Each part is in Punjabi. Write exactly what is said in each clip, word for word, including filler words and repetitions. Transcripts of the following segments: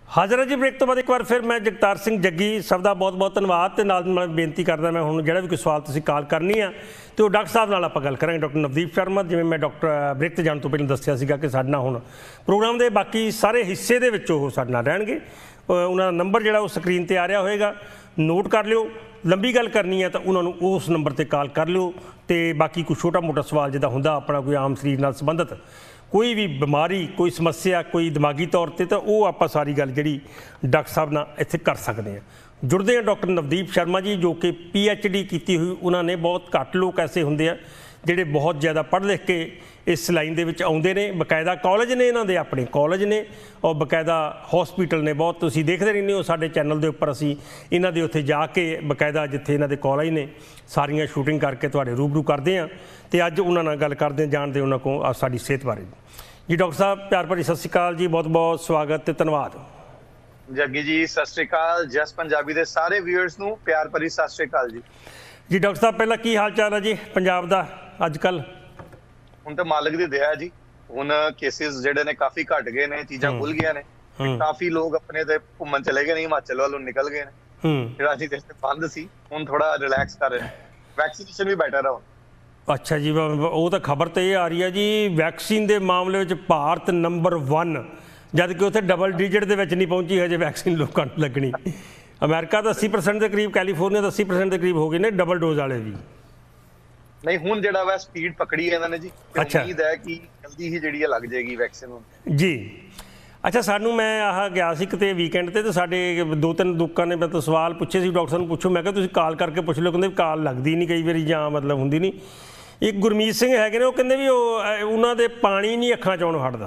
हाजर है जी ब्रेक तो बाद एक बार फिर मैं जगतार सिंह जग्गी सब का बहुत बहुत धन्यवाद ते नाल मैं बेनती करदा मैं हुण जिहड़ा भी कोई सवाल तुसीं कॉल करनी आ तो डॉक्टर साहब नाल आपां गल करांगे। डॉक्टर नवदीप शर्मा जिवें मैं डॉक्टर ब्रेक ते जाण तो पहले दस्सिया सीगा कि साडे नाल हुण प्रोग्राम दे बाकी सारे हिस्से दे विच ओह साडे नाल रहणगे। उन्हां दा नंबर जिहड़ा ओह स्क्रीन ते आ रहा होएगा, नोट कर लिओ। लंबी गल करनी है तो उन्होंने उस नंबर पर कॉल कर लिओ तो बाकी कोई छोटा मोटा सवाल जिदा होंदा अपना कोई आम शरीर नाल संबंधित कोई भी बीमारी कोई समस्या कोई दिमागी तौर पर तो वो आप सारी गल जी डॉक्टर साहब ना इत्थे कर सकते हैं। जुड़ते हैं डॉक्टर नवदीप शर्मा जी जो कि पी एच डी की हुई उन्होंने। बहुत घੱਟ लोग ऐसे होंगे हैं ਜਿਹੜੇ बहुत ज़्यादा पढ़ लिख के इस लाइन ਦੇ ਵਿੱਚ ਆਉਂਦੇ ਨੇ। ਬਕਾਇਦਾ ਕਾਲਜ ਨੇ ਇਹਨਾਂ ਦੇ ਆਪਣੇ ਕਾਲਜ ਨੇ ਔਰ ਬਕਾਇਦਾ ਹਸਪੀਟਲ ਨੇ ਬਹੁਤ ਤੁਸੀਂ ਦੇਖਦੇ ਰਹਿੰਦੇ ਹੋ ਸਾਡੇ ਚੈਨਲ ਦੇ ਉੱਪਰ। ਅਸੀਂ ਇਹਨਾਂ ਦੇ ਉੱਥੇ ਜਾ ਕੇ ਬਕਾਇਦਾ ਜਿੱਥੇ ਇਹਨਾਂ ਦੇ ਕਾਲਜ ਨੇ ਸਾਰੀਆਂ ਸ਼ੂਟਿੰਗ ਕਰਕੇ ਤੁਹਾਡੇ ਰੂਬਰੂ ਕਰਦੇ ਹਾਂ ਤੇ ਅੱਜ ਉਹਨਾਂ ਨਾਲ ਗੱਲ ਕਰਦੇ ਹਾਂ ਜਾਣਦੇ ਉਹਨਾਂ ਕੋਲ ਸਾਡੀ ਸਿਹਤ ਬਾਰੇ। जी डॉक्टर साहब प्यार भरी सत श्री अकाल जी, बहुत बहुत स्वागत ते धन्यवाद। जग्गी जी सत श्री अकाल, जस पंजाबी दे सारे व्यूअर्स नूं प्यार भरी सत श्री अकाल जी। जी डॉक्टर साहब पहला की हाल चाल है जी पंजाब दा अजकल? हुण ते मालिक दी दया जी, हुण केसेस जिहड़े ने काफी घट गए ने, चीज़ां खुल गईयां ने, काफी लोग अपने ते घुम्मण चले गए ने, हिमाचल वालों निकल गए ने। जिहड़ा जी देश ते बंद सी हुण थोड़ा रिलैक्स कर रहे हैं, वैक्सीनेशन भी बैटर है। अच्छा जी, वो तो खबर तो ये आ रही है जी वैक्सीन के मामले में भारत नंबर वन, जद कि उत्थे डबल डिजिट के नहीं पहुंची हजे वैक्सीन लोगों को लगनी। अमेरिका तो अस्सी परसेंट के करीब, कैलीफोर्निया तो अस्सी परसेंट के करीब हो गए ने डबल डोज वाले भी। नहीं हुण जिहड़ा वा स्पीड पकड़ी है इन्होंने जी, उम्मीद है कि जल्दी ही जिहड़ी लग जाएगी वैक्सीन जी। अच्छा सानू मैं आह गया सी किते वीकेंड ते साडे दो तीन लोगों ने मतलब सवाल पूछे सी, डॉक्टर साहब पूछो, मैं कहा तुसीं कॉल करके पुछ लो, कहंदे कॉल लगदी नहीं कई बारी जां मतलब हुंदी नहीं। एक गुरमीत सिंह है ने, वो कहते भी उन्होंने पानी नहीं अखां चों हटदा,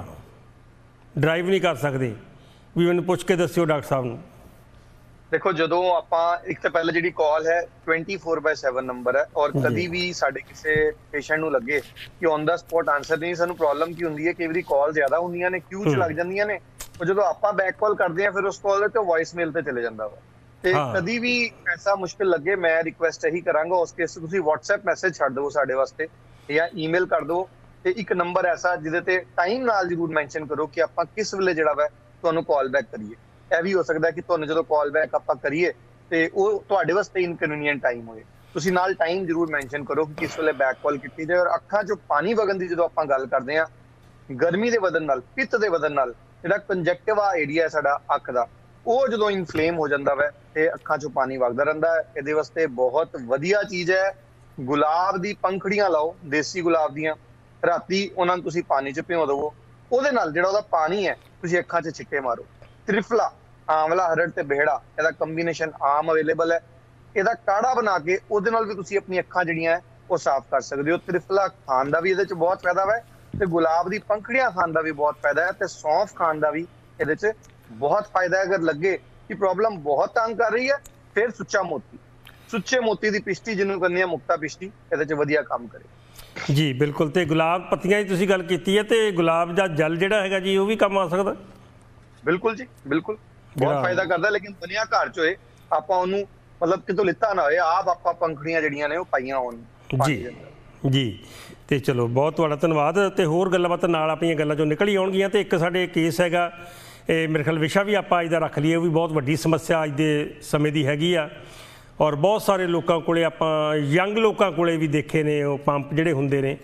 ड्राइव नहीं कर सकते, भी मैंने पुछ के दस्सिओ डॉक्टर साहब नूं। देखो जदों आपां एक तो पहले जिहड़ी कॉल है twenty four by seven number है और कभी भी साडे किसी पेशेंट नूं लगे कि ऑन द स्पॉट आंसर नहीं, सानूं प्रॉब्लम की हुंदी है कई बारी कॉल ज़्यादा हुंदियां ने, क्यू च लग जांदियां ने, और जदों आपां बैक कॉल करदे हैं फिर उस कॉल ते वॉइस मेल ते चले जांदा वा। हाँ। कभी भी ऐसा मुश्किल लगे मैं रिक्वेस्ट यही करांगा उस केस तुसीं व्हाट्सएप मैसेज छड्ड दो साडे वास्ते या ईमेल कर दो ते एक नंबर ऐसा जिहदे ते टाइम नाल जरूर मैंशन करो कि आपां किस वेले जिहड़ा वा तुहानूं कॉल बैक करिए। यह भी हो सकता है कि तुहानूं जदों कॉल बैक आपां करिए ते ओह तुहाडे वास्ते इनकन्वीनियंट टाइम होए, तुसीं नाल टाइम जरूर मैंशन करो कि किस वेले बैक कॉल कीती जाए। और अखां चों पानी वगन दी जदों आपां गल करदे हां, गर्मी दे वधन नाल पित्त दे वधन नाल जिहड़ा कंजक्टिवा एरिया है साडा अख दा ਉਹ ਜਦੋਂ ਇਨਫਲੇਮ ਹੋ ਜਾਂਦਾ ਵੈ ਤੇ ਅੱਖਾਂ ਚੋਂ ਪਾਣੀ ਵਗਦਾ ਰਹਿੰਦਾ ਹੈ। ਇਹਦੇ ਵਾਸਤੇ ਬਹੁਤ ਵਧੀਆ ਚੀਜ਼ ਹੈ ਗੁਲਾਬ ਦੀ ਪੰਖੜੀਆਂ ਲਾਓ, ਦੇਸੀ ਗੁਲਾਬ ਦੀਆਂ, ਰਾਤੀ ਉਹਨਾਂ ਨੂੰ ਤੁਸੀਂ ਪਾਣੀ 'ਚ ਭਿਓ ਦਿਓ, ਉਹਦੇ ਨਾਲ ਜਿਹੜਾ ਉਹਦਾ ਪਾਣੀ ਹੈ ਤੁਸੀਂ ਅੱਖਾਂ 'ਚ ਛਿੱਕੇ ਮਾਰੋ। ਤ੍ਰਿਫਲਾ, ਆਂਵਲਾ, ਹਰੜ ਤੇ ਬਿਹੜਾ, ਇਹਦਾ ਕੰਬੀਨੇਸ਼ਨ ਆਮ ਅਵੇਲੇਬਲ ਹੈ। ਇਹਦਾ ਕਾੜਾ ਬਣਾ ਕੇ ਉਹਦੇ ਨਾਲ ਵੀ ਤੁਸੀਂ ਆਪਣੀ ਅੱਖਾਂ ਜਿਹੜੀਆਂ ਉਹ ਸਾਫ਼ ਕਰ ਸਕਦੇ ਹੋ। ਤ੍ਰਿਫਲਾ ਖਾਣ ਦਾ ਵੀ ਇਹਦੇ 'ਚ ਬਹੁਤ ਫਾਇਦਾ ਹੈ ਤੇ ਗੁਲਾਬ ਦੀ ਪੰਖੜੀਆਂ ਖਾਣ ਦਾ ਵੀ ਬਹੁਤ ਫਾਇਦਾ ਹੈ ਤੇ ਸੌਂਫ ਖਾਣ ਦਾ ਵੀ ਇਹਦੇ 'ਚ बहुत फायदा है। अगर लगे कि प्रॉब्लम बहुत तंग कर रही है फिर सुच्चा मोती, सुच्चे मोती की पिश्ती जिन्होंने करनी है मुक्ता पिश्ती, ये वधिया काम करे जी। बिल्कुल, तो गुलाब पत्तियां की तुसीं गल कीती है तो गुलाब का जल जिहड़ा हैगा जी वो भी काम आ सकदा? बिल्कुल जी बिल्कुल, बहुत फायदा करता, लेकिन बनिया घर च होए, आपां ओनू मतलब कितों लिता ना होए, आप आपां पंखड़ियां जिहड़ियां ने वो पाईयां होण जी जी। तो चलो बहुत तुहाडा धन्नवाद। तो होर गल्लां बातां नाल आपणीਆਂ ਗੱਲਾਂ चों निकल ही आउणगीਆਂ। तो एक साडे केस हैगा ਇਹ ਮੇਰੇ ਖਿਆਲ ਵਿਸ਼ਾ ਵੀ ਆਪਾਂ ਅੱਜ ਦਾ ਰੱਖ ਲਈਏ, ਉਹ ਵੀ ਬਹੁਤ ਵੱਡੀ ਸਮੱਸਿਆ ਅੱਜ ਦੇ ਸਮੇਂ ਦੀ ਹੈਗੀ ਆ। ਔਰ ਬਹੁਤ ਸਾਰੇ ਲੋਕਾਂ ਕੋਲੇ ਆਪਾਂ ਯੰਗ ਲੋਕਾਂ ਕੋਲੇ ਵੀ ਦੇਖੇ ਨੇ ਉਹ ਪੰਪ ਜਿਹੜੇ ਹੁੰਦੇ ਨੇ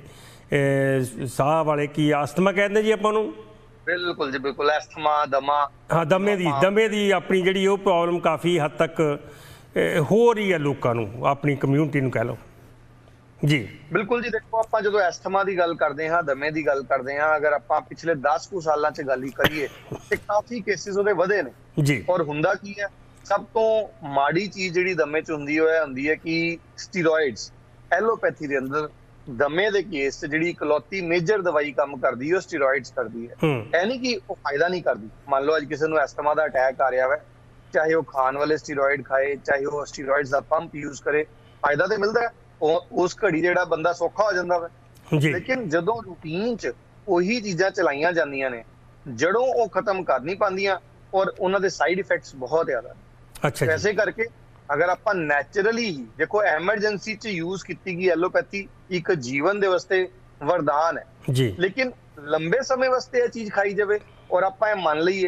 ਸਾਹ ਵਾਲੇ, ਕੀ ਅਸਥਮਾ ਕਹਿੰਦੇ ਜੀ ਆਪਾਂ ਨੂੰ? ਬਿਲਕੁਲ ਜੀ ਬਿਲਕੁਲ, ਅਸਥਮਾ, ਦਮਾ, ਹਾਂ ਦਮੇ ਦੀ ਦਮੇ ਦੀ ਆਪਣੀ ਜਿਹੜੀ ਉਹ ਪ੍ਰੋਬਲਮ ਕਾਫੀ ਹੱਦ ਤੱਕ ਹੋ ਰਹੀ ਹੈ ਲੋਕਾਂ ਨੂੰ, ਆਪਣੀ ਕਮਿਊਨਿਟੀ ਨੂੰ ਕਹਿ ਲਓ जी। बिल्कुल जी, देखो आप जो एस्थमा की गल करते हैं, दमे की गल करते हैं, अगर आप पिछले दस कुछ सालों च गल ही करिए तो काफ़ी केसिस उहदे वधे ने जी। और हुंदा की है, सब तो माड़ी चीज़ जिहड़ी दमे च हुंदी है हुंदी है कि स्टीरॉइड्स, एलोपैथी दे अंदर दमे दे केस च जिहड़ी इकलौती मेजर दवाई काम करदी है स्टीरॉइड्स करदी है। ऐ नहीं कि वो फायदा नहीं करदी। मान लो अज किसी नूं एस्थमा दा अटैक आ रहा है, चाहे वो खाण वाले स्टीरॉइड खाए, चाहे वो स्टीरॉइड्स दा पंप यूज करे, फायदा तो मिलता है, उस घड़ी जिहड़ा बंदा सौखा हो जाता है। लेकिन जदों रूटीन च उही चीज़ां चलाईयां जांदियां ने, जड़ों वो खत्म कर नहीं पांदियां और उन्हां दे साइड इफेक्ट्स बहुत ज़्यादा। अच्छा, वैसे करके अगर आप नैचुरली ही देखो, एमरजेंसी च यूज की गई एलोपैथी एक जीवन दे वास्ते वरदान है जी। लेकिन लंबे समय वास्ते यह चीज़ खाई जाए और आप मान लीए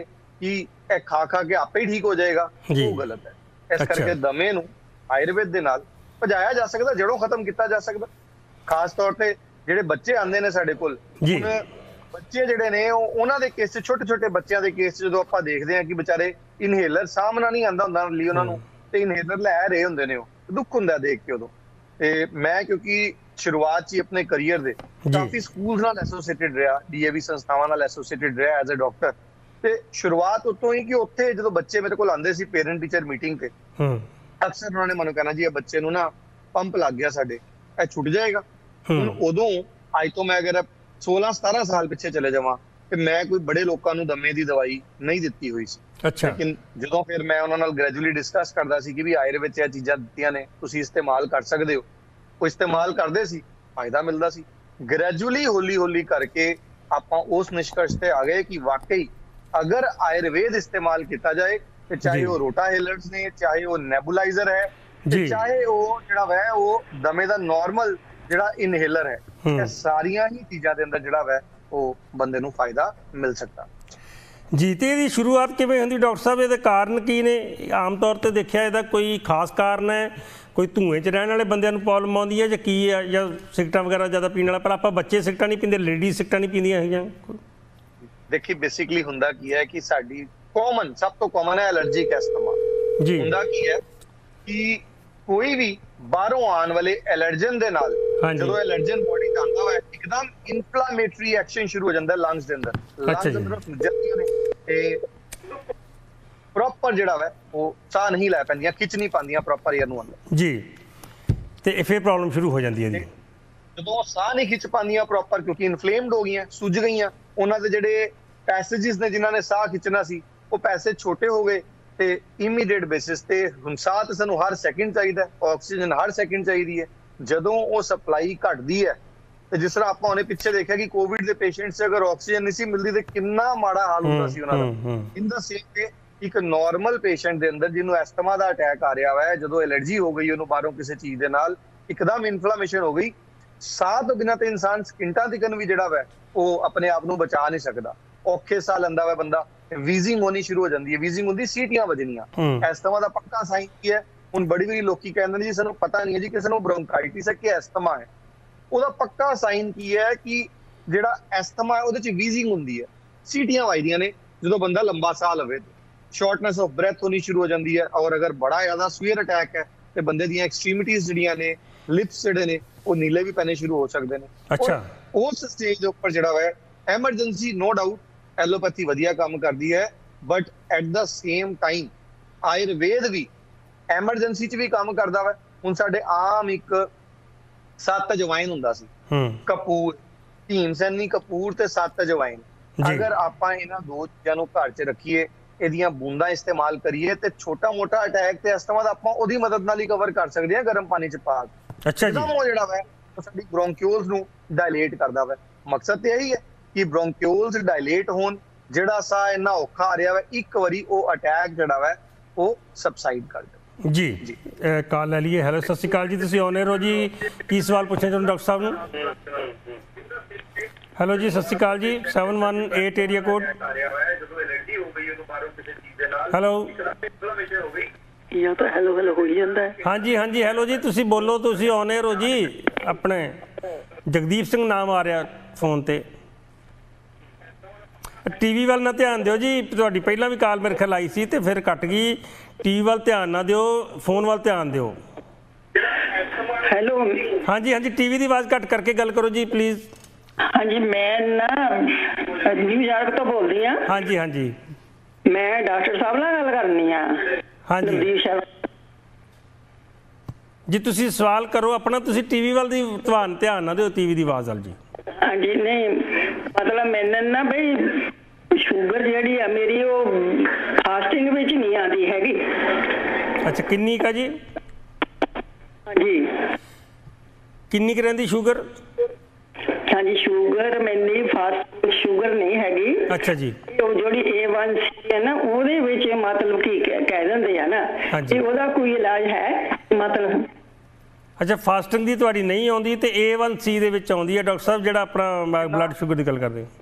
ਕਿ ਇਹ ਖਾ ਖਾ ਕੇ ਆਪੇ ਹੀ ਠੀਕ ਹੋ ਜਾਏਗਾ, ਉਹ ਗਲਤ ਹੈ। ਇਸ ਕਰਕੇ ਦਮੇ ਨੂੰ ਆਯੁਰਵੇਦ ਦੇ ਨਾਲ ਭਜਾਇਆ ਜਾ ਸਕਦਾ, ਜੜੋਂ ਖਤਮ ਕੀਤਾ ਜਾ ਸਕਦਾ। ਖਾਸ ਤੌਰ ਤੇ ਜਿਹੜੇ ਬੱਚੇ ਆਉਂਦੇ ਨੇ ਸਾਡੇ ਕੋਲ, ਹੁਣ ਬੱਚੇ ਜਿਹੜੇ ਨੇ ਉਹ ਉਹਨਾਂ ਦੇ ਕੇਸ 'ਚ, ਛੋਟੇ ਛੋਟੇ ਬੱਚਿਆਂ ਦੇ ਕੇਸ 'ਚ ਜਦੋਂ ਆਪਾਂ ਦੇਖਦੇ ਹਾਂ ਕਿ ਵਿਚਾਰੇ ਇਨਹੇਲਰ ਸਾਹਮਣਾ ਨਹੀਂ ਆਉਂਦਾ ਹੁੰਦਾ ਲਈ ਉਹਨਾਂ ਨੂੰ, ਤੇ ਇਨਹੇਲਰ ਲੈ ਰਹੇ ਹੁੰਦੇ ਨੇ, ਉਹ ਦੁੱਖ ਹੁੰਦਾ ਦੇਖ ਕੇ ਉਦੋਂ। ਤੇ ਮੈਂ ਕਿਉਂਕਿ ਸ਼ੁਰੂਆਤ 'ਚ ਹੀ ਆਪਣੇ ਕਰੀਅਰ ਦੇ ਕਾਫੀ ਸਕੂਲ ਨਾਲ ਐਸੋਸੀਏਟਿਡ ਰਿਹਾ, ਡੀਏਵੀ ਸੰਸਥਾਵਾਂ ਨਾਲ ਐਸੋਸੀਏਟਿਡ ਰਿਹਾ ਐਜ਼ ਅ ਡਾਕਟਰ। ਤੇ ਸ਼ੁਰੂਆਤ ਉਤੋਂ ਹੀ ਕਿ ਉੱਥੇ ਜਦੋਂ ਬੱਚੇ ਮੇਰੇ ਕੋਲ ਆਉਂਦੇ ਸੀ ਪੇਰੈਂਟ ਟੀਚਰ ਮੀਟਿੰਗ ਤੇ, ਅਕਸਰ ਉਹਨਾਂ ਨੇ ਮੈਨੂੰ ਕਹਿਣਾ ਜੀ ਇਹ ਬੱਚੇ ਨੂੰ ਨਾ ਪੰਪ ਲੱਗ ਗਿਆ ਸਾਡੇ, ਇਹ ਛੁੱਟ ਜਾਏਗਾ। ਹੁਣ ਉਦੋਂ ਅੱਜ ਤੋਂ ਮੈਂ ਅਗਰ ਸੋਲਾਂ ਸਤਾਰਾਂ ਸਾਲ ਪਿੱਛੇ ਚਲੇ ਜਾਵਾਂ ਤੇ ਮੈਂ ਕੋਈ ਬੜੇ ਲੋਕਾਂ ਨੂੰ ਦਮੇ ਦੀ ਦਵਾਈ ਨਹੀਂ ਦਿੱਤੀ ਹੋਈ ਸੀ। ਲੇਕਿਨ ਜਦੋਂ ਫਿਰ ਮੈਂ ਉਹਨਾਂ ਨਾਲ ਗ੍ਰੈਜੂਅਲੀ ਡਿਸਕਸ ਕਰਦਾ ਸੀ ਕਿ ਵੀ ਆਯੁਰਵੇਦ ਵਿੱਚ ਇਹ ਚੀਜ਼ਾਂ ਦਿੱਤੀਆਂ ਨੇ, ਤੁਸੀਂ ਇਸਤੇਮਾਲ ਕਰ ਸਕਦੇ ਹੋ, ਉਹ ਇਸਤੇਮਾਲ ਕਰਦੇ ਸੀ, ਫਾਇਦਾ ਮਿਲਦਾ ਸੀ। ਗ੍ਰੈਜੂਅਲੀ ਹੌਲੀ ਹੌਲੀ ਕਰਕੇ ਆਪਾਂ ਉਸ ਨਿਸ਼ਕਰਸ਼ ਤੇ ਆ ਗਏ ਕਿ ਵਾਕਈ ਅਗਰ ਆਯੁਰਵੇਦ ਇਸਤੇਮਾਲ ਕੀਤਾ ਜਾਏ ਤੇ ਚਾਹੇ ਉਹ ਰੋਟਾਹੇਲਰਸ ਨੇ, ਚਾਹੇ ਉਹ ਨੈਬੂਲਾਈਜ਼ਰ ਹੈ, ਤੇ ਚਾਹੇ ਉਹ ਜਿਹੜਾ ਵੈ ਉਹ ਦਮੇ ਦਾ ਨਾਰਮਲ ਜਿਹੜਾ ਇਨਹੇਲਰ ਹੈ, ਇਹ ਸਾਰੀਆਂ ਹੀ ਚੀਜ਼ਾਂ ਦੇ ਅੰਦਰ ਜਿਹੜਾ ਵੈ ਉਹ ਬੰਦੇ ਨੂੰ ਫਾਇਦਾ ਮਿਲ ਸਕਦਾ ਜੀ। ਤੇ ਇਹਦੀ ਸ਼ੁਰੂਆਤ ਕਿਵੇਂ ਹੁੰਦੀ ਡਾਕਟਰ ਸਾਹਿਬ, ਇਹਦੇ ਕਾਰਨ ਕੀ ਨੇ? ਆਮ ਤੌਰ ਤੇ ਦੇਖਿਆ ਇਹਦਾ ਕੋਈ ਖਾਸ ਕਾਰਨ ਹੈ, ਕੋਈ ਧੂਏ 'ਚ ਰਹਿਣ ਵਾਲੇ ਬੰਦਿਆਂ ਨੂੰ ਪ੍ਰੋਬਲਮ ਆਉਂਦੀ ਹੈ ਜਾਂ ਕੀ ਹੈ, ਜਾਂ ਸਿਗਰਟਾਂ ਵਗੈਰਾ ਜ਼ਿਆਦਾ ਪੀਣ ਵਾਲਾ? ਪਰ ਆਪਾਂ ਬੱਚੇ ਸਿਗਰਟਾਂ ਨਹੀਂ ਪੀਂਦੇ, ਲੇਡੀਜ਼ ਸਿਗਰਟਾਂ ਨਹੀਂ ਪੀਂਦੀਆਂ ਹੈਗੀਆਂ। ਦੇਖੀ ਬੇਸਿਕਲੀ ਹੁੰਦਾ ਕੀ ਹੈ ਕਿ ਸਾਡੀ ਕਾਮਨ, ਸਭ ਤੋਂ ਕਾਮਨ ਹੈ ਐਲਰਜੀਕ ਐਸਥਮਾ ਜੀ। ਹੁੰਦਾ ਕੀ ਹੈ ਕਿ ਕੋਈ ਵੀ ਬਾਹਰੋਂ ਆਉਣ ਵਾਲੇ ਐਲਰਜਨ ਦੇ ਨਾਲ ਜਦੋਂ ਐਲਰਜਨ ਬੋਡੀ ਚ ਆਉਂਦਾ ਹੈ, ਇੱਕਦਮ ਇਨਫਲੇਮੇਟਰੀ ਐਕਸ਼ਨ ਸ਼ੁਰੂ ਹੋ ਜਾਂਦਾ ਲੰਗਸ ਦੇ ਅੰਦਰ। ਲੰਗਸ ਅੰਦਰ ਜਲਦੀਆਂ ਨੇ ਤੇ ਪ੍ਰੋਪਰ ਜਿਹੜਾ ਵਾ ਉਹ ਸਾਹ ਨਹੀਂ ਲੈ ਪੈਂਦੀਆਂ, ਖਿੱਚ ਨਹੀਂ ਪਾਉਂਦੀਆਂ ਪ੍ਰੋਪਰ ਏਅਰ ਨੂੰ ਅੰਦਰ ਜੀ, ਤੇ ਫਿਰ ਪ੍ਰੋਬਲਮ ਸ਼ੁਰੂ ਹੋ ਜਾਂਦੀ ਹੈ ਜੀ। ਜਦੋਂ ਸਾਹ ਨਹੀਂ ਖਿੱਚ ਪਾਉਂਦੀਆਂ ਪ੍ਰੋਪਰ, ਕਿਉਂਕਿ ਇਨਫਲੇਮਡ ਹੋ ਗਈਆਂ, ਸੁੱਜ ਗਈਆਂ, ਉਹਨਾਂ ਦੇ ਜਿਹੜੇ ਪੈਸੇजेस ਨੇ ਜਿਨ੍ਹਾਂ ਨੇ ਸਾਹ ਖਿੱਚਣਾ ਸੀ ਉਹ ਪੈਸੇਜ ਛੋਟੇ ਹੋ ਗਏ, ਤੇ ਇਮੀਡੀਏਟ ਬੇਸਿਸ ਤੇ ਹੁਣ ਸਾਹ ਤੇ ਸਾਨੂੰ ਹਰ ਸੈਕਿੰਡ ਚਾਹੀਦਾ, ਆਕਸੀਜਨ ਹਰ ਸੈਕਿੰਡ ਚਾਹੀਦੀ ਹੈ। ਜਦੋਂ ਉਹ ਸਪਲਾਈ ਘਟਦੀ ਹੈ, ਤੇ ਜਿਸ ਤਰ੍ਹਾਂ ਆਪਾਂ ਉਹਨੇ ਪਿੱਛੇ ਦੇਖਿਆ ਕਿ ਕੋਵਿਡ ਦੇ ਪੇਸ਼ੈਂਟਸ ਅਗਰ ਆਕਸੀਜਨ ਨਹੀਂ ਸੀ ਮਿਲਦੀ ਤੇ ਕਿੰਨਾ ਮਾੜਾ ਹਾਲ ਹੁੰਦਾ ਸੀ ਉਹਨਾਂ ਦਾ। ਇਨ ਦਾ ਸੇਮ ਵੇ ਇੱਕ ਨਾਰਮਲ ਪੇਸ਼ੈਂਟ ਦੇ ਅੰਦਰ ਜਿਹਨੂੰ ਐਸਥਮਾ ਦਾ ਅਟੈਕ ਆ ਰਿਹਾ ਹੈ, ਜਦੋਂ ਐਲਰਜੀ ਹੋ ਗਈ ਉਹਨੂੰ ਬਾਹਰੋਂ ਕਿਸੇ ਚੀਜ਼ ਦੇ ਨਾਲ, ਇੱਕਦਮ ਇਨਫਲੇਮੇਸ਼ਨ ਹੋ ਗਈ, ਸਾਹ ਤੋਂ ਬਿਨਾਂ ਤੇ ਇਨਸਾਨ ਸਕਿੰਟਾਂ ਤੱਕ ਵੀ ਜਿਹੜਾ ਵਾ ਉਹ ਆਪਣੇ ਆਪ ਨੂੰ ਬਚਾ ਨਹੀਂ ਸਕਦਾ। ਔਖੇ ਸਾਹ ਲੈਂਦਾ ਵਾ ਬੰਦਾ, ਵੀਜ਼ਿੰਗ ਹੋਣੀ ਸ਼ੁਰੂ ਹੋ ਜਾਂਦੀ ਹੈ। ਵੀਜ਼ਿੰਗ ਹੁੰਦੀ, ਸੀਟੀਆਂ ਵੱਜਣੀਆਂ, ਐਸਥਮਾ ਦਾ ਪੱਕਾ ਸਾਈਨ ਕੀ ਹੈ? ਹੁਣ ਬੜੀ ਬੜੀ ਲੋਕੀ ਕਹਿੰਦੇ ਨੇ ਜੀ ਸਾਨੂੰ ਪਤਾ ਨਹੀਂ ਹੈ ਜੀ ਕਿਸੇ ਨੂੰ ਬ੍ਰੋਂਕਾਈਟਿਸ ਹੈ ਕਿ ਐਸਥਮਾ ਹੈ। ਉਹਦਾ ਪੱਕਾ ਸਾਈਨ ਕੀ ਹੈ ਕਿ ਜਿਹੜਾ ਐਸਥਮਾ ਹੈ ਉਹਦੇ ਚ ਵੀਜ਼ਿੰਗ ਹੁੰਦੀ ਹੈ, ਸੀਟੀਆਂ ਵੱਜਦੀਆਂ ਨੇ। ਜਦੋਂ ਬੰਦਾ ਲੰਬਾ ਸਾਹ ਲਵੇ, ਸ਼ਾਰਟਨੈਸ ਆਫ ਬ੍ਰੈਥ ਹੋਣੀ ਸ਼ੁਰੂ ਹੋ ਜਾਂਦੀ ਹੈ, ਔਰ ਅਗਰ ਬੜਾ ਜ਼ਿਆਦਾ ਸਵੀਅਰ ਅਟੈਕ ਹੈ ਤੇ ਬੰਦੇ ਦੀਆਂ ਐਕਸਟ੍ਰੀਮਿਟੀਜ਼ ਜਿਹੜੀਆਂ ਨੇ, ਲਿਪਸ ਜਿਹੜੇ ਨੇ ਉਹ ਨੀਲੇ ਵੀ ਪੈਣੇ ਸ਼ੁਰੂ ਹੋ ਸਕਦੇ ਨੇ। ਅੱਛਾ, ਉਸ ਸਟੇਜ ਦੇ ਉੱਪਰ ਜਿਹੜਾ ਹੈ ਐਮਰਜੈਂਸੀ, ਨੋ ਡਾਊਟ ਐਲੋਪੈਥੀ ਵਧੀਆ ਕੰਮ ਕਰਦੀ ਹੈ, but at the same time ayurveda ਵੀ ਐਮਰਜੈਂਸੀ ਚ ਵੀ ਕੰਮ ਕਰਦਾ ਵਾ। ਹੁਣ ਸਾਡੇ ਆਮ ਇੱਕ ਸੱਤ ਅਜਵਾਇਨ ਹੁੰਦਾ ਸੀ, ਕਪੂਰ, ਭੀਮਸੈਨੀ ਕਪੂਰ ਤੇ ਸੱਤ ਅਜਵਾਇਨ। ਅਗਰ ਆਪਾਂ ਇਹਨਾਂ ਦੋ ਚੀਜ਼ਾਂ ਨੂੰ ਘਰ ਚ ਰੱਖੀਏ, ਇਹਦੀਆਂ ਬੂੰਦਾਂ ਇਸਤੇਮਾਲ ਕਰੀਏ, ਤੇ ਛੋਟਾ ਮੋਟਾ ਅਟੈਕ ਤੇ ਅਸਥਮਾ ਦਾ ਆਪਾਂ ਉਹਦੀ ਮਦਦ ਨਾਲ ਹੀ ਕਵਰ ਕਰ ਸਕਦੇ ਹਾਂ, ਗਰਮ ਪਾਣੀ ਚ ਪਾ ਕੇ। ਅੱਛਾ ਜੀ, ਉਹ ਜਿਹੜਾ ਵਾ ਉਹ ਸਾਡੀ ਬ੍ਰੋਂਕਿਓਲਸ ਨੂੰ ਡਾਇਲੇਟ ਕਰਦਾ ਵਾ। ਮਕਸਦ ਤੇ ਇਹੀ ਹੈ ਕਿ ਬ੍ਰੋਂਕਿਓਲਸ ਡਾਇਲੇਟ ਹੋਣ, ਜਿਹੜਾ ਸਾਹ ਇੰਨਾ ਔਖਾ ਆ ਰਿਹਾ ਵਾ, ਇੱਕ ਵਾਰੀ ਉਹ ਅਟੈਕ ਜਿਹੜਾ ਵਾ ਉਹ ਸਬਸਾਈਡ ਕਰ ਦੇ ਜੀ। ਕਾਲ ਲੈ ਲਈਏ। ਹੈਲੋ, ਸਤਿ ਸ਼੍ਰੀ ਅਕਾਲ ਜੀ, ਤੁਸੀਂ ਆਨ ਏਅਰ ਹੋ ਜੀ, ਕੀ ਸਵਾਲ ਪੁੱਛਣਾ ਚਾਹੁੰਦੇ ਡਾਕਟਰ ਸਾਹਿਬ ਨੂੰ? ਹੈਲੋ ਜੀ, ਸਤਿ ਸ਼੍ਰੀ ਅਕਾਲ ਜੀ, seven one eight area code. Hello hello hello ਹੋਈ ਜਾਂਦਾ। ਹਾਂਜੀ ਹਾਂਜੀ, ਹੈਲੋ ਜੀ, ਤੁਸੀਂ ਬੋਲੋ, ਤੁਸੀਂ ਆਨ ਏਅਰ ਹੋ ਜੀ। ਆਪਣੇ ਜਗਦੀਪ ਸਿੰਘ ਨਾਮ ਆ ਰਿਹਾ ਫੋਨ ਤੇ। ਟੀਵੀ ਵੱਲ ਨਾ ਧਿਆਨ ਦਿਓ ਜੀ, ਤੁਹਾਡੀ ਪਹਿਲਾਂ ਵੀ ਕਾਲ ਮੇਰੇ ਖਿਆਲ ਆਈ ਸੀ ਤੇ ਫਿਰ ਕੱਟ ਗਈ। ਟੀਵੀ ਵੱਲ ਧਿਆਨ ਨਾ ਦਿਓ, ਫੋਨ ਵੱਲ ਧਿਆਨ ਦਿਓ। ਹੈਲੋ, ਹਾਂਜੀ ਹਾਂਜੀ, ਟੀਵੀ ਦੀ ਆਵਾਜ਼ ਘੱਟ ਕਰਕੇ ਗੱਲ ਕਰੋ ਜੀ ਪਲੀਜ਼। ਹਾਂਜੀ, ਮੈਂ ਨਾ ਨਿਊਯਾਰਕ ਤੋਂ ਬੋਲਦੀ ਹਾਂ। ਹਾਂਜੀ ਹਾਂਜੀ, ਮੈਂ ਡਾਕਟਰ ਸਾਹਿਬ ਨਾਲ ਗੱਲ ਕਰਨੀ ਆ। ਹਾਂਜੀ ਜੀ, ਤੁਸੀਂ ਸਵਾਲ ਕਰੋ ਆਪਣਾ। ਤੁਸੀਂ ਟੀਵੀ ਵੱਲ ਦੀ ਤੁਹਾਨੂੰ ਧਿਆਨ ਨਾ ਦਿਓ, ਟੀਵੀ ਦੀ ਆਵਾਜ਼ ਵੱਲ ਜੀ। ਹਾਂਜੀ, ਨਹੀਂ ਮਤਲਬ ਮੈਨੂੰ ਨਾ ਬਈ ਸ਼ੂਗਰ ਜਿਹੜੀ ਆ ਮੇਰੀ ਉਹ ਫਾਸਟਿੰਗ ਵਿੱਚ ਨਹੀਂ ਆਉਂਦੀ ਹੈਗੀ। ਅੱਛਾ, ਕਿੰਨੀ ਕਾ ਜੀ? ਹਾਂਜੀ, ਕਿੰਨੀ ਕੁ ਰਹਿੰਦੀ ਸ਼ੂਗਰ? ਹਾਂਜੀ, ਸ਼ੂਗਰ ਮੈਨੂੰ ਫਾਸਟ ਸ਼ੂਗਰ ਨਹੀਂ ਹੈਗੀ। ਅੱਛਾ ਜੀ, ਉਹ ਜਿਹੜੀ ਏ ਵਨ ਸੀ ਹੈ ਨਾ, ਉਹਦੇ ਵਿੱਚ ਮਤਲਬ ਕੀ ਕਹਿ ਦਿੰਦੇ ਆ ਨਾ, ਤੇ ਉਹਦਾ ਕੋਈ ਇਲਾਜ ਹੈ ਮਤਲਬ? ਅੱਛਾ, ਫਾਸਟਿੰਗ ਦੀ ਤੁਹਾਡੀ ਨਹੀਂ ਆਉਂਦੀ ਤੇ ਏ ਵਨ ਸੀ ਦੇ ਵਿੱਚ ਆਉਂਦੀ ਹੈ ਡਾਕਟਰ ਸਾਹਿਬ, ਜਿਹੜਾ ਆਪਣਾ ਬਲੱਡ ਸ਼ੂਗਰ ਦੀ ਗੱਲ ਕਰਦੇ।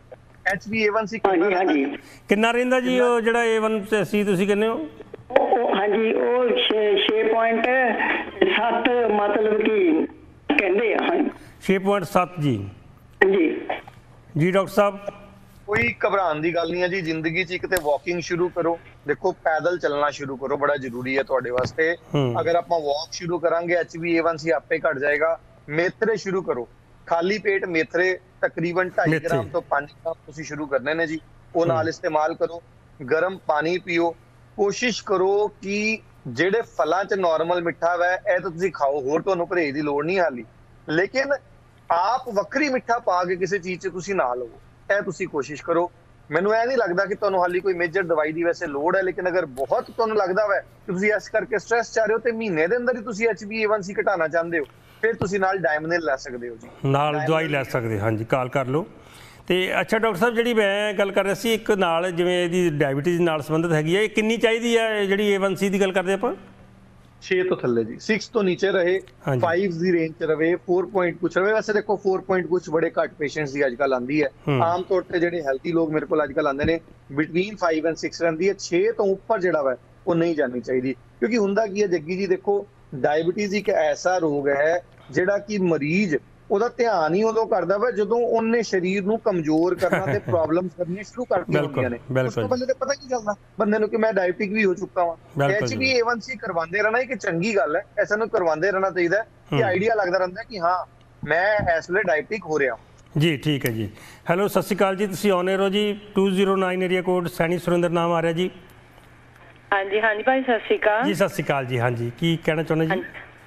H B A one C ਹਾਂਜੀ ਹਾਂਜੀ ਕਿੰਨਾ ਰਹਿੰਦਾ ਜੀ ਉਹ ਜਿਹੜਾ ਏ ਵਨ ਸੀ ਤੁਸੀਂ ਕਹਿੰਦੇ ਹੋ? ਉਹ ਹਾਂਜੀ ਉਹ ਛੇ ਪੁਆਇੰਟ ਸੱਤ ਮਤਲਬ ਕਿ ਕਹਿੰਦੇ ਆ। ਹਾਂਜੀ ਛੇ ਪੁਆਇੰਟ ਸੱਤ ਜੀ ਜੀ ਜੀ ਡਾਕਟਰ ਸਾਹਿਬ। ਕੋਈ ਘਬਰਾਉਣ ਦੀ ਗੱਲ ਨਹੀਂ ਹੈ ਜੀ। ਜ਼ਿੰਦਗੀ 'ਚ ਇੱਕ ਤੇ ਵਾਕਿੰਗ ਸ਼ੁਰੂ ਕਰੋ। ਦੇਖੋ ਪੈਦਲ ਚੱਲਣਾ ਸ਼ੁਰੂ ਕਰੋ, ਬੜਾ ਜ਼ਰੂਰੀ ਹੈ ਤੁਹਾਡੇ ਵਾਸਤੇ। ਅਗਰ ਆਪਾਂ ਵਾਕ ਸ਼ੁਰੂ ਕਰਾਂਗੇ H B A one C ਆਪੇ ਘਟ ਜਾਏਗਾ। ਮੇਥਰੇ ਸ਼ੁਰੂ ਕਰੋ, ਖਾਲੀ ਪੇਟ ਮੇਥਰੇ ਤਕਰੀਬਨ ਢਾਈ ਗ੍ਰਾਮ ਤੋਂ ਪੰਜ ਗ੍ਰਾਮ ਤੁਸੀਂ ਸ਼ੁਰੂ ਕਰਨੇ ਨੇ ਜੀ। ਉਹ ਨਾਲ ਇਸਤੇਮਾਲ ਕਰੋ। ਗਰਮ ਪਾਣੀ ਪੀਓ। ਕੋਸ਼ਿਸ਼ ਕਰੋ ਕਿ ਜਿਹੜੇ ਫਲਾਂ 'ਚ ਨਾਰਮਲ ਮਿੱਠਾ ਵੈ ਇਹ ਤਾਂ ਤੁਸੀਂ ਖਾਓ, ਹੋਰ ਤੁਹਾਨੂੰ ਪਰਹੇਜ਼ ਦੀ ਲੋੜ ਨਹੀਂ ਹਾਲੀ। ਲੇਕਿਨ ਆਪ ਵੱਖਰੀ ਮਿੱਠਾ ਪਾ ਕੇ ਕਿਸੇ ਚੀਜ਼ 'ਚ ਤੁਸੀਂ ਨਾ ਲਵੋ, ਇਹ ਤੁਸੀਂ ਕੋਸ਼ਿਸ਼ ਕਰੋ। ਮੈਨੂੰ ਇਹ ਨਹੀਂ ਲੱਗਦਾ ਕਿ ਤੁਹਾਨੂੰ ਹਾਲੀ ਕੋਈ ਮੇਜਰ ਦਵਾਈ ਦੀ ਵੈਸੇ ਲੋੜ ਹੈ, ਲੇਕਿਨ ਅਗਰ ਬਹੁਤ ਤੁਹਾਨੂੰ ਲੱਗਦਾ ਵੈ ਕਿ ਤੁਸੀਂ ਇਸ ਕਰਕੇ ਸਟ੍ਰੈਸ ਚਾਹ ਰਹੇ ਹੋ ਤੇ ਮਹੀਨੇ ਦੇ ਅੰਦਰ ਹੀ ਤੁਸੀਂ H B A one C ਘਟਾਉਣਾ ਚਾਹੁੰਦੇ ਹੋ, ਫਿਰ ਤੁਸੀਂ ਨਾਲ ਡਾਇਮਨਿਲ ਲੈ ਸਕਦੇ ਹੋ ਜੀ, ਨਾਲ ਦਵਾਈ ਲੈ ਸਕਦੇ। ਹਾਂਜੀ ਕਾਲ ਕਰ ਲਓ। ਤੇ ਅੱਛਾ ਡਾਕਟਰ ਸਾਹਿਬ, ਜਿਹੜੀ ਮੈਂ ਗੱਲ ਕਰ ਰਿਹਾ ਸੀ ਇੱਕ ਨਾਲ ਜਿਵੇਂ ਇਹਦੀ ਡਾਇਬੀਟੀਜ਼ ਨਾਲ ਸੰਬੰਧਿਤ ਹੈਗੀ ਹੈ, ਇਹ ਕਿੰਨੀ ਚਾਹੀਦੀ ਹੈ ਜਿਹੜੀ ਏ ਵਨ ਸੀ ਦੀ ਗੱਲ ਕਰਦੇ ਆਪਾਂ? ਛੇ ਤੋਂ ਥੱਲੇ ਜੀ, ਛੇ ਤੋਂ ਨੀਚੇ ਰਹੇ, ਪੰਜ ਦੀ ਰੇਂਜ 'ਚ ਰਵੇ, ਚਾਰ ਪੁਆਇੰਟ ਕੁਛ ਰਵੇ। ਵੈਸੇ ਦੇਖੋ ਚਾਰ ਪੁਆਇੰਟ ਕੁਛ ਬੜੇ ਘੱਟ ਪੇਸ਼ੈਂਟਸ ਦੀ ਅੱਜਕੱਲ ਆਂਦੀ ਹੈ। ਆਮ ਤੌਰ ਤੇ ਜਿਹੜੇ ਹੈਲਥੀ ਲੋਕ ਮੇਰੇ ਕੋਲ ਅੱਜਕੱਲ ਆਉਂਦੇ ਨੇ ਬਿਟਵੀਨ ਪੰਜ ਐਂਡ ਛੇ ਰਹਿੰਦੀ ਹੈ। ਛੇ ਤੋਂ ਉੱਪਰ ਜਿਹੜਾ ਵਾ ਉਹ ਨਹੀਂ ਜਾਣੀ ਚਾਹੀਦੀ, ਕਿਉਂਕਿ ਹੁੰਦਾ ਕੀ ਹੈ ਜੱਗੀ ਜੀ, ਦੇਖੋ ਡਾਇਬੀਟੀਜ਼ ਇੱਕ ਐਸਾ ਰੋਗ ਹੈ ਜਿਹੜਾ ਕਿ ਮਰੀਜ਼ ਉਹਦਾ ਧਿਆਨ ਹੀ ਉਦੋਂ ਕਰਦਾ ਵਾ ਜਦੋਂ ਉਹਨੇ ਸਰੀਰ ਨੂੰ ਕਮਜ਼ੋਰ ਕਰਨਾ ਤੇ ਪ੍ਰੋਬਲਮਸ ਕਰਨੀਆਂ ਸ਼ੁਰੂ ਕਰਤੀਆਂ ਹੁੰਦੀਆਂ ਨੇ। ਉਸ ਤੋਂ ਪਹਿਲੇ ਤਾਂ ਪਤਾ ਕੀ ਚੱਲਦਾ ਬੰਦੇ ਨੂੰ ਕਿ ਮੈਂ ਡਾਇਬੀਟਿਕ ਵੀ ਹੋ ਚੁੱਕਾ ਵਾਂ। H B A one C ਕਰਵਾਉਂਦੇ ਰਹਿਣਾ ਇੱਕ ਚੰਗੀ ਗੱਲ ਹੈ, ਐਸਾ ਨੂੰ ਕਰਵਾਉਂਦੇ ਰਹਿਣਾ ਚਾਹੀਦਾ ਕਿ ਆਈਡੀਆ ਲੱਗਦਾ ਰਹਿੰਦਾ ਕਿ ਹਾਂ ਮੈਂ ਇਸ ਵੇਲੇ ਡਾਇਬੀਟਿਕ ਹੋ ਰਿਹਾ ਜੀ। ਠੀਕ ਹੈ ਜੀ। ਹੈਲੋ ਸਤਿ ਸ਼੍ਰੀ ਅਕਾਲ ਜੀ, ਤੁਸੀਂ ਔਨ 에ਅਰ ਹੋ ਜੀ। Two zero nine area code Saini Surinder ਨਾਮ ਆ ਰਿਹਾ ਜੀ। ਹਾਂਜੀ ਹਾਂਜੀ ਭਾਜੀ ਸਤਿ ਸ਼੍ਰੀ ਅਕਾਲ ਜੀ। ਸਤਿ ਸ਼੍ਰੀ ਅਕਾਲ ਜੀ। ਹਾਂਜੀ ਕੀ ਕਹਿਣਾ ਚਾਹੁੰਦੇ ਜੀ?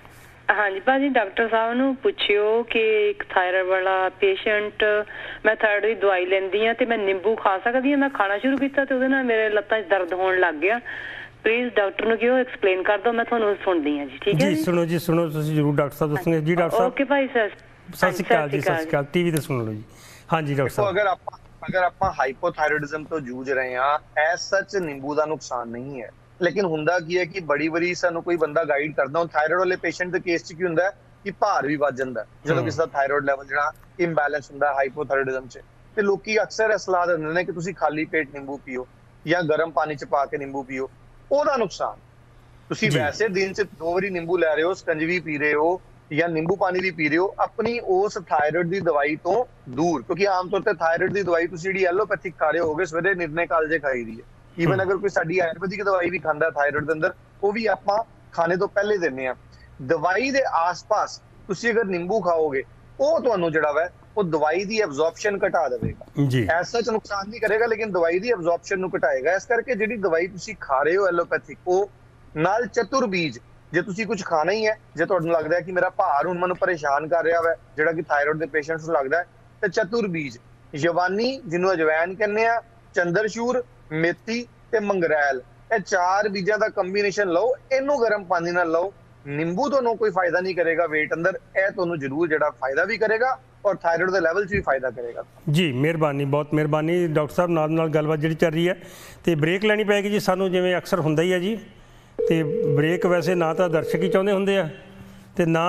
ਹਾਂਜੀ ਭਾਜੀ ਡਾਕਟਰ ਸਾਹਿਬ ਨੂੰ ਪੁੱਛਿਓ ਕਿ ਇੱਕ ਥਾਇਰਾਇਡ ਵਾਲਾ ਪੇਸ਼ੈਂਟ, ਮੈਂ ਥਾਇਰਾਇਡ ਦੀ ਦਵਾਈ ਲੈਂਦੀ ਆ ਤੇ ਮੈਂ ਨਿੰਬੂ ਖਾ ਸਕਦੀ ਹਾਂ? ਮੈਂ ਖਾਣਾ ਸ਼ੁਰੂ ਕੀਤਾ ਤੇ ਉਹਦੇ ਨਾਲ ਮੇਰੇ ਲੱਤਾਂ 'ਚ ਦਰਦ ਹੋਣ ਲੱਗ ਗਿਆ। ਪਲੀਜ਼ ਡਾਕਟਰ ਨੂੰ ਕਿਹੋ ਐਕਸਪਲੇਨ ਕਰ ਦਿਓ, ਮੈਂ ਤੁਹਾਨੂੰ ਸੁਣਦੀ ਹਾਂ ਜੀ। ਠੀਕ ਹੈ ਜੀ। ਸੁਣੋ ਜੀ, ਸੁਣੋ ਤੁਸੀਂ ਜ਼ਰੂਰ ਡਾਕਟਰ ਸਾਹਿਬ ਦੱਸਣਗੇ ਜੀ। ਡਾਕਟਰ ਸਾਹਿਬ ਓਕੇ ਭਾਈ ਸਰ, ਸਤਿ ਸ਼੍ਰੀ ਅਕਾਲ ਜੀ। ਸਤਿ ਸ਼੍ਰੀ ਅਕਾਲ। ਟੀਵੀ ਤੇ ਸੁਣ ਲਓ ਜੀ। ਹਾਂਜੀ ਡਾਕਟਰ ਸਾਹਿਬ, ਅਗਰ ਆਪਾਂ ਅਗਰ ਆਪਾਂ ਹਾਈਪੋਥਾਇਰੋਇਡਿਜ਼ਮ ਤੋਂ ਜੂਝ ਰਹੇ ਹਾਂ, ਐਸ ਸੱਚ ਨਿੰਬੂ ਦਾ ਨੁਕਸਾਨ ਨਹੀਂ ਹੈ। ਲੇਕਿਨ ਹੁੰਦਾ ਕੀ ਹੈ ਕਿ ਬੜੀ ਵਾਰੀ ਸਾਨੂੰ ਕੋਈ ਬੰਦਾ ਗਾਈਡ ਕਰਦਾ, ਹੁਣ ਥਾਇਰਾਇਡ ਵਾਲੇ ਪੇਸ਼ੈਂਟ ਦੇ ਕੇਸ 'ਚ ਕੀ ਹੁੰਦਾ ਕਿ ਭਾਰ ਵੀ ਵੱਧ ਜਾਂਦਾ ਜਦੋਂ ਕਿਸੇ ਦਾ ਥਾਇਰਾਇਡ ਲੈਵਲ ਜਿਹੜਾ ਇੰਬੈਲੈਂਸ ਹੁੰਦਾ ਹਾਈਪੋਥਾਇਰੋਇਡਿਜ਼ਮ 'ਚ। ਤੇ ਲੋਕੀ ਅਕਸਰ ਇਹ ਸਲਾਹ ਦਿੰਦੇ ਨੇ ਕਿ ਤੁਸੀਂ ਖਾਲੀ ਪੇਟ ਨਿੰਬੂ ਪੀਓ ਜਾਂ ਗਰਮ ਪਾਣੀ 'ਚ ਪਾ ਕੇ ਨਿੰਬੂ ਪੀਓ। ਉਹਦਾ ਨੁਕਸਾਨ, ਤੁਸੀਂ ਵੈਸੇ ਦਿਨ 'ਚ ਦੋ ਵਾਰੀ ਨਿੰਬੂ ਲੈ ਰਹੇ ਹੋ, ਸਕੰਜਵੀ ਪੀ ਰਹੇ ਹੋ ਜਾਂ ਨਿੰਬੂ ਪਾਣੀ ਵੀ ਪੀ ਰਹੇ ਹੋ, ਆਪਣੀ ਉਸ ਥਾਇਰਾਇਡ ਦੀ ਦਵਾਈ ਤੋਂ ਦੂਰ, ਕਿਉਂਕਿ ਆਮ ਤੌਰ ਤੇ ਥਾਇਰਾਇਡ ਦੀ ਦਵਾਈ ਤੁਸੀਂ ਜਿਹੜੀ ਐਲੋਪੈਥਿਕ ਖਾ ਰਹੇ ਹੋਗੇ ਸਵੇਰੇ ਨਿਰਣੇ ਕਾਲਜੇ ਖਾਈ ਦੀ ਹੈ। ਈਵਨ ਅਗਰ ਕੋਈ ਸਾਡੀ ਆਯੁਰਵੈਦਿਕ ਦਵਾਈ ਵੀ ਖਾਂਦਾ ਥਾਇਰਾਇਡ ਦੇ ਅੰਦਰ, ਉਹ ਵੀ ਆਪਾਂ ਖਾਣੇ ਤੋਂ ਪਹਿਲੇ ਦਿੰਦੇ ਆ। ਦਵਾਈ ਦੇ ਆਸ-ਪਾਸ ਤੁਸੀਂ ਅਗਰ ਨਿੰਬੂ ਖਾਓਗੇ, ਉਹ ਤੁਹਾਨੂੰ ਜਿਹੜਾ ਵਾ ਉਹ ਦਵਾਈ ਦੀ ਐਬਜ਼ੌਰਪਸ਼ਨ ਘਟਾ ਦੇਵੇਗਾ ਜੀ। ਐਸਾ ਚ ਨੁਕਸਾਨ ਨਹੀਂ ਕਰੇਗਾ, ਲੇਕਿਨ ਦਵਾਈ ਦੀ ਐਬਜ਼ੌਰਪਸ਼ਨ ਨੂੰ ਘਟਾਏਗਾ। ਇਸ ਕਰਕੇ ਜਿਹੜੀ ਦਵਾਈ ਤੁਸੀਂ ਖਾ ਰਹੇ ਹੋ ਐਲੋਪੈਥਿਕ, ਉਹ ਨਾਲ ਚਤੁਰ ਬੀਜ, ਜੇ ਤੁਸੀਂ ਕੁਝ ਖਾਣਾ ਹੀ ਹੈ, ਜੇ ਤੁਹਾਨੂੰ ਲੱਗਦਾ ਹੈ ਕਿ ਮੇਰਾ ਭਾਰ ਹੁਣ ਮੈਨੂੰ ਪਰੇਸ਼ਾਨ ਕਰ ਰਿਹਾ ਵਾ, ਜਿਹੜਾ ਕਿ ਥਾਇਰਾਇਡ ਦੇ ਪੇਸ਼ੈਂਟਸ ਨੂੰ ਲੱਗਦਾ ਹੈ, ਤੇ ਚਤੁਰ ਬੀਜ ਜਵਾਨੀ, ਜਿਹਨੂੰ ਅਜਵੈਨ ਕਹਿੰਦੇ ਆ, ਚੰਦਰਸ਼ੂਰ, ਮੇਥੀ ਤੇ ਮੰਗਰੈਲ, ਇਹ ਚਾਰ ਬੀਜਾਂ ਦਾ ਕੰਬੀਨੇਸ਼ਨ ਲਓ, ਇਹਨੂੰ ਗਰਮ ਪਾਣੀ ਨਾਲ ਲਓ। ਨਿੰਬੂ ਤੁਹਾਨੂੰ ਕੋਈ ਫਾਇਦਾ ਨਹੀਂ ਕਰੇਗਾ ਵੇਟ ਅੰਦਰ, ਇਹ ਤੁਹਾਨੂੰ ਜ਼ਰੂਰ ਜਿਹੜਾ ਫਾਇਦਾ ਵੀ ਕਰੇਗਾ ਔਰ ਥਾਇਰਾਇਡ ਦੇ ਲੈਵਲ 'ਚ ਵੀ ਫਾਇਦਾ ਕਰੇਗਾ ਜੀ। ਮਿਹਰਬਾਨੀ, ਬਹੁਤ ਮਿਹਰਬਾਨੀ ਡਾਕਟਰ ਸਾਹਿਬ। ਨਾਲ ਨਾਲ ਗੱਲਬਾਤ ਜਿਹੜੀ ਚੱਲ ਰਹੀ ਹੈ ਤੇ ਬ੍ਰੇਕ ਲੈਣੀ ਪਏਗੀ ਜੀ ਸਾਨੂੰ, ਜਿਵੇਂ ਅਕਸਰ ਹੁੰਦਾ ਹੀ ਹੈ ਜੀ। ਤੇ ਬ੍ਰੇਕ ਵੈਸੇ ਨਾ ਤਾਂ ਦਰਸ਼ਕ ਹੀ ਚਾਹੁੰਦੇ ਹੁੰਦੇ ਆ ਤੇ ਨਾ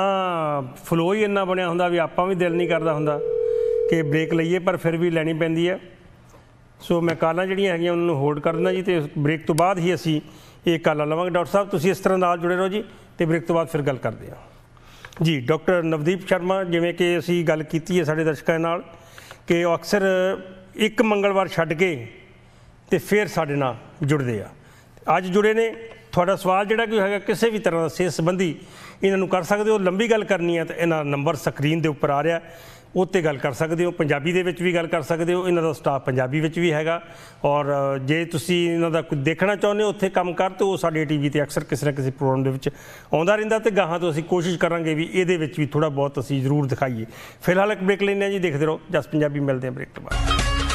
ਫਲੋ ਹੀ ਇੰਨਾ ਬਣਿਆ ਹੁੰਦਾ ਵੀ ਆਪਾਂ ਵੀ ਦਿਲ ਨਹੀਂ ਕਰਦਾ ਹੁੰਦਾ ਕਿ ਬ੍ਰੇਕ ਲਈਏ, ਪਰ ਫਿਰ ਵੀ ਲੈਣੀ ਪੈਂਦੀ ਹੈ। ਸੋ ਮੈਂ ਕਾਲਾਂ ਜਿਹੜੀਆਂ ਹੈਗੀਆਂ ਉਹਨਾਂ ਨੂੰ ਹੋਲਡ ਕਰ ਦਿੰਦਾ ਜੀ, ਤੇ ਬ੍ਰੇਕ ਤੋਂ ਬਾਅਦ ਹੀ ਅਸੀਂ ਇਹ ਕਾਲਾਂ ਲਵਾਂਗੇ। ਡਾਕਟਰ ਸਾਹਿਬ ਤੁਸੀਂ ਇਸ ਤਰ੍ਹਾਂ ਨਾਲ ਜੁੜੇ ਰਹੋ ਜੀ, ਤੇ ਬ੍ਰੇਕ ਤੋਂ ਬਾਅਦ ਫਿਰ ਗੱਲ ਕਰਦੇ ਹਾਂ ਜੀ। ਡਾਕਟਰ ਨਵਦੀਪ ਸ਼ਰਮਾ, ਜਿਵੇਂ ਕਿ ਅਸੀਂ ਗੱਲ ਕੀਤੀ ਹੈ ਸਾਡੇ ਦਰਸ਼ਕਾਂ ਨਾਲ ਕਿ ਉਹ ਅਕਸਰ ਇੱਕ ਮੰਗਲਵਾਰ ਛੱਡ ਕੇ ਤੇ ਫਿਰ ਸਾਡੇ ਨਾਲ ਜੁੜਦੇ ਆ। ਅੱਜ ਜੁੜੇ ਨੇ। ਤੁਹਾਡਾ ਸਵਾਲ ਜਿਹੜਾ ਕੋਈ ਹੈਗਾ ਕਿਸੇ ਵੀ ਤਰ੍ਹਾਂ ਦਾ ਸਿਹਤ ਸੰਬੰਧੀ, ਇਹਨਾਂ ਨੂੰ ਕਰ ਸਕਦੇ ਹੋ। ਲੰਬੀ ਗੱਲ ਕਰਨੀ ਹੈ ਤਾਂ ਇਹਨਾਂ ਨੰਬਰ ਸਕਰੀਨ ਦੇ ਉੱਪਰ ਆ ਰਿਹਾ, ਉਹ 'ਤੇ ਗੱਲ ਕਰ ਸਕਦੇ ਹੋ। ਪੰਜਾਬੀ ਦੇ ਵਿੱਚ ਵੀ ਗੱਲ ਕਰ ਸਕਦੇ ਹੋ, ਇਹਨਾਂ ਦਾ ਸਟਾਫ ਪੰਜਾਬੀ ਵਿੱਚ ਵੀ ਹੈਗਾ। ਔਰ ਜੇ ਤੁਸੀਂ ਇਹਨਾਂ ਦਾ ਕੁਝ ਦੇਖਣਾ ਚਾਹੁੰਦੇ ਹੋ ਉੱਥੇ ਕੰਮ ਕਰ, ਤਾਂ ਉਹ ਸਾਡੇ ਟੀ ਵੀ 'ਤੇ ਅਕਸਰ ਕਿਸੇ ਨਾ ਕਿਸੇ ਪ੍ਰੋਗਰਾਮ ਦੇ ਵਿੱਚ ਆਉਂਦਾ ਰਹਿੰਦਾ, ਤੇ ਗਾਹਾਂ ਤੋਂ ਅਸੀਂ ਕੋਸ਼ਿਸ਼ ਕਰਾਂਗੇ ਵੀ ਇਹਦੇ ਵਿੱਚ ਵੀ ਥੋੜ੍ਹਾ ਬਹੁਤ ਅਸੀਂ ਜ਼ਰੂਰ ਦਿਖਾਈਏ। ਫਿਲਹਾਲ ਇੱਕ ਬ੍ਰੇਕ ਲੈਂਦੇ ਹਾਂ ਜੀ, ਦੇਖਦੇ ਰਹੋ ਜਸ ਪੰਜਾਬੀ। ਮਿਲਦੇ ਹਾਂ ਬ੍ਰੇਕ ਤੋਂ ਬਾਅਦ।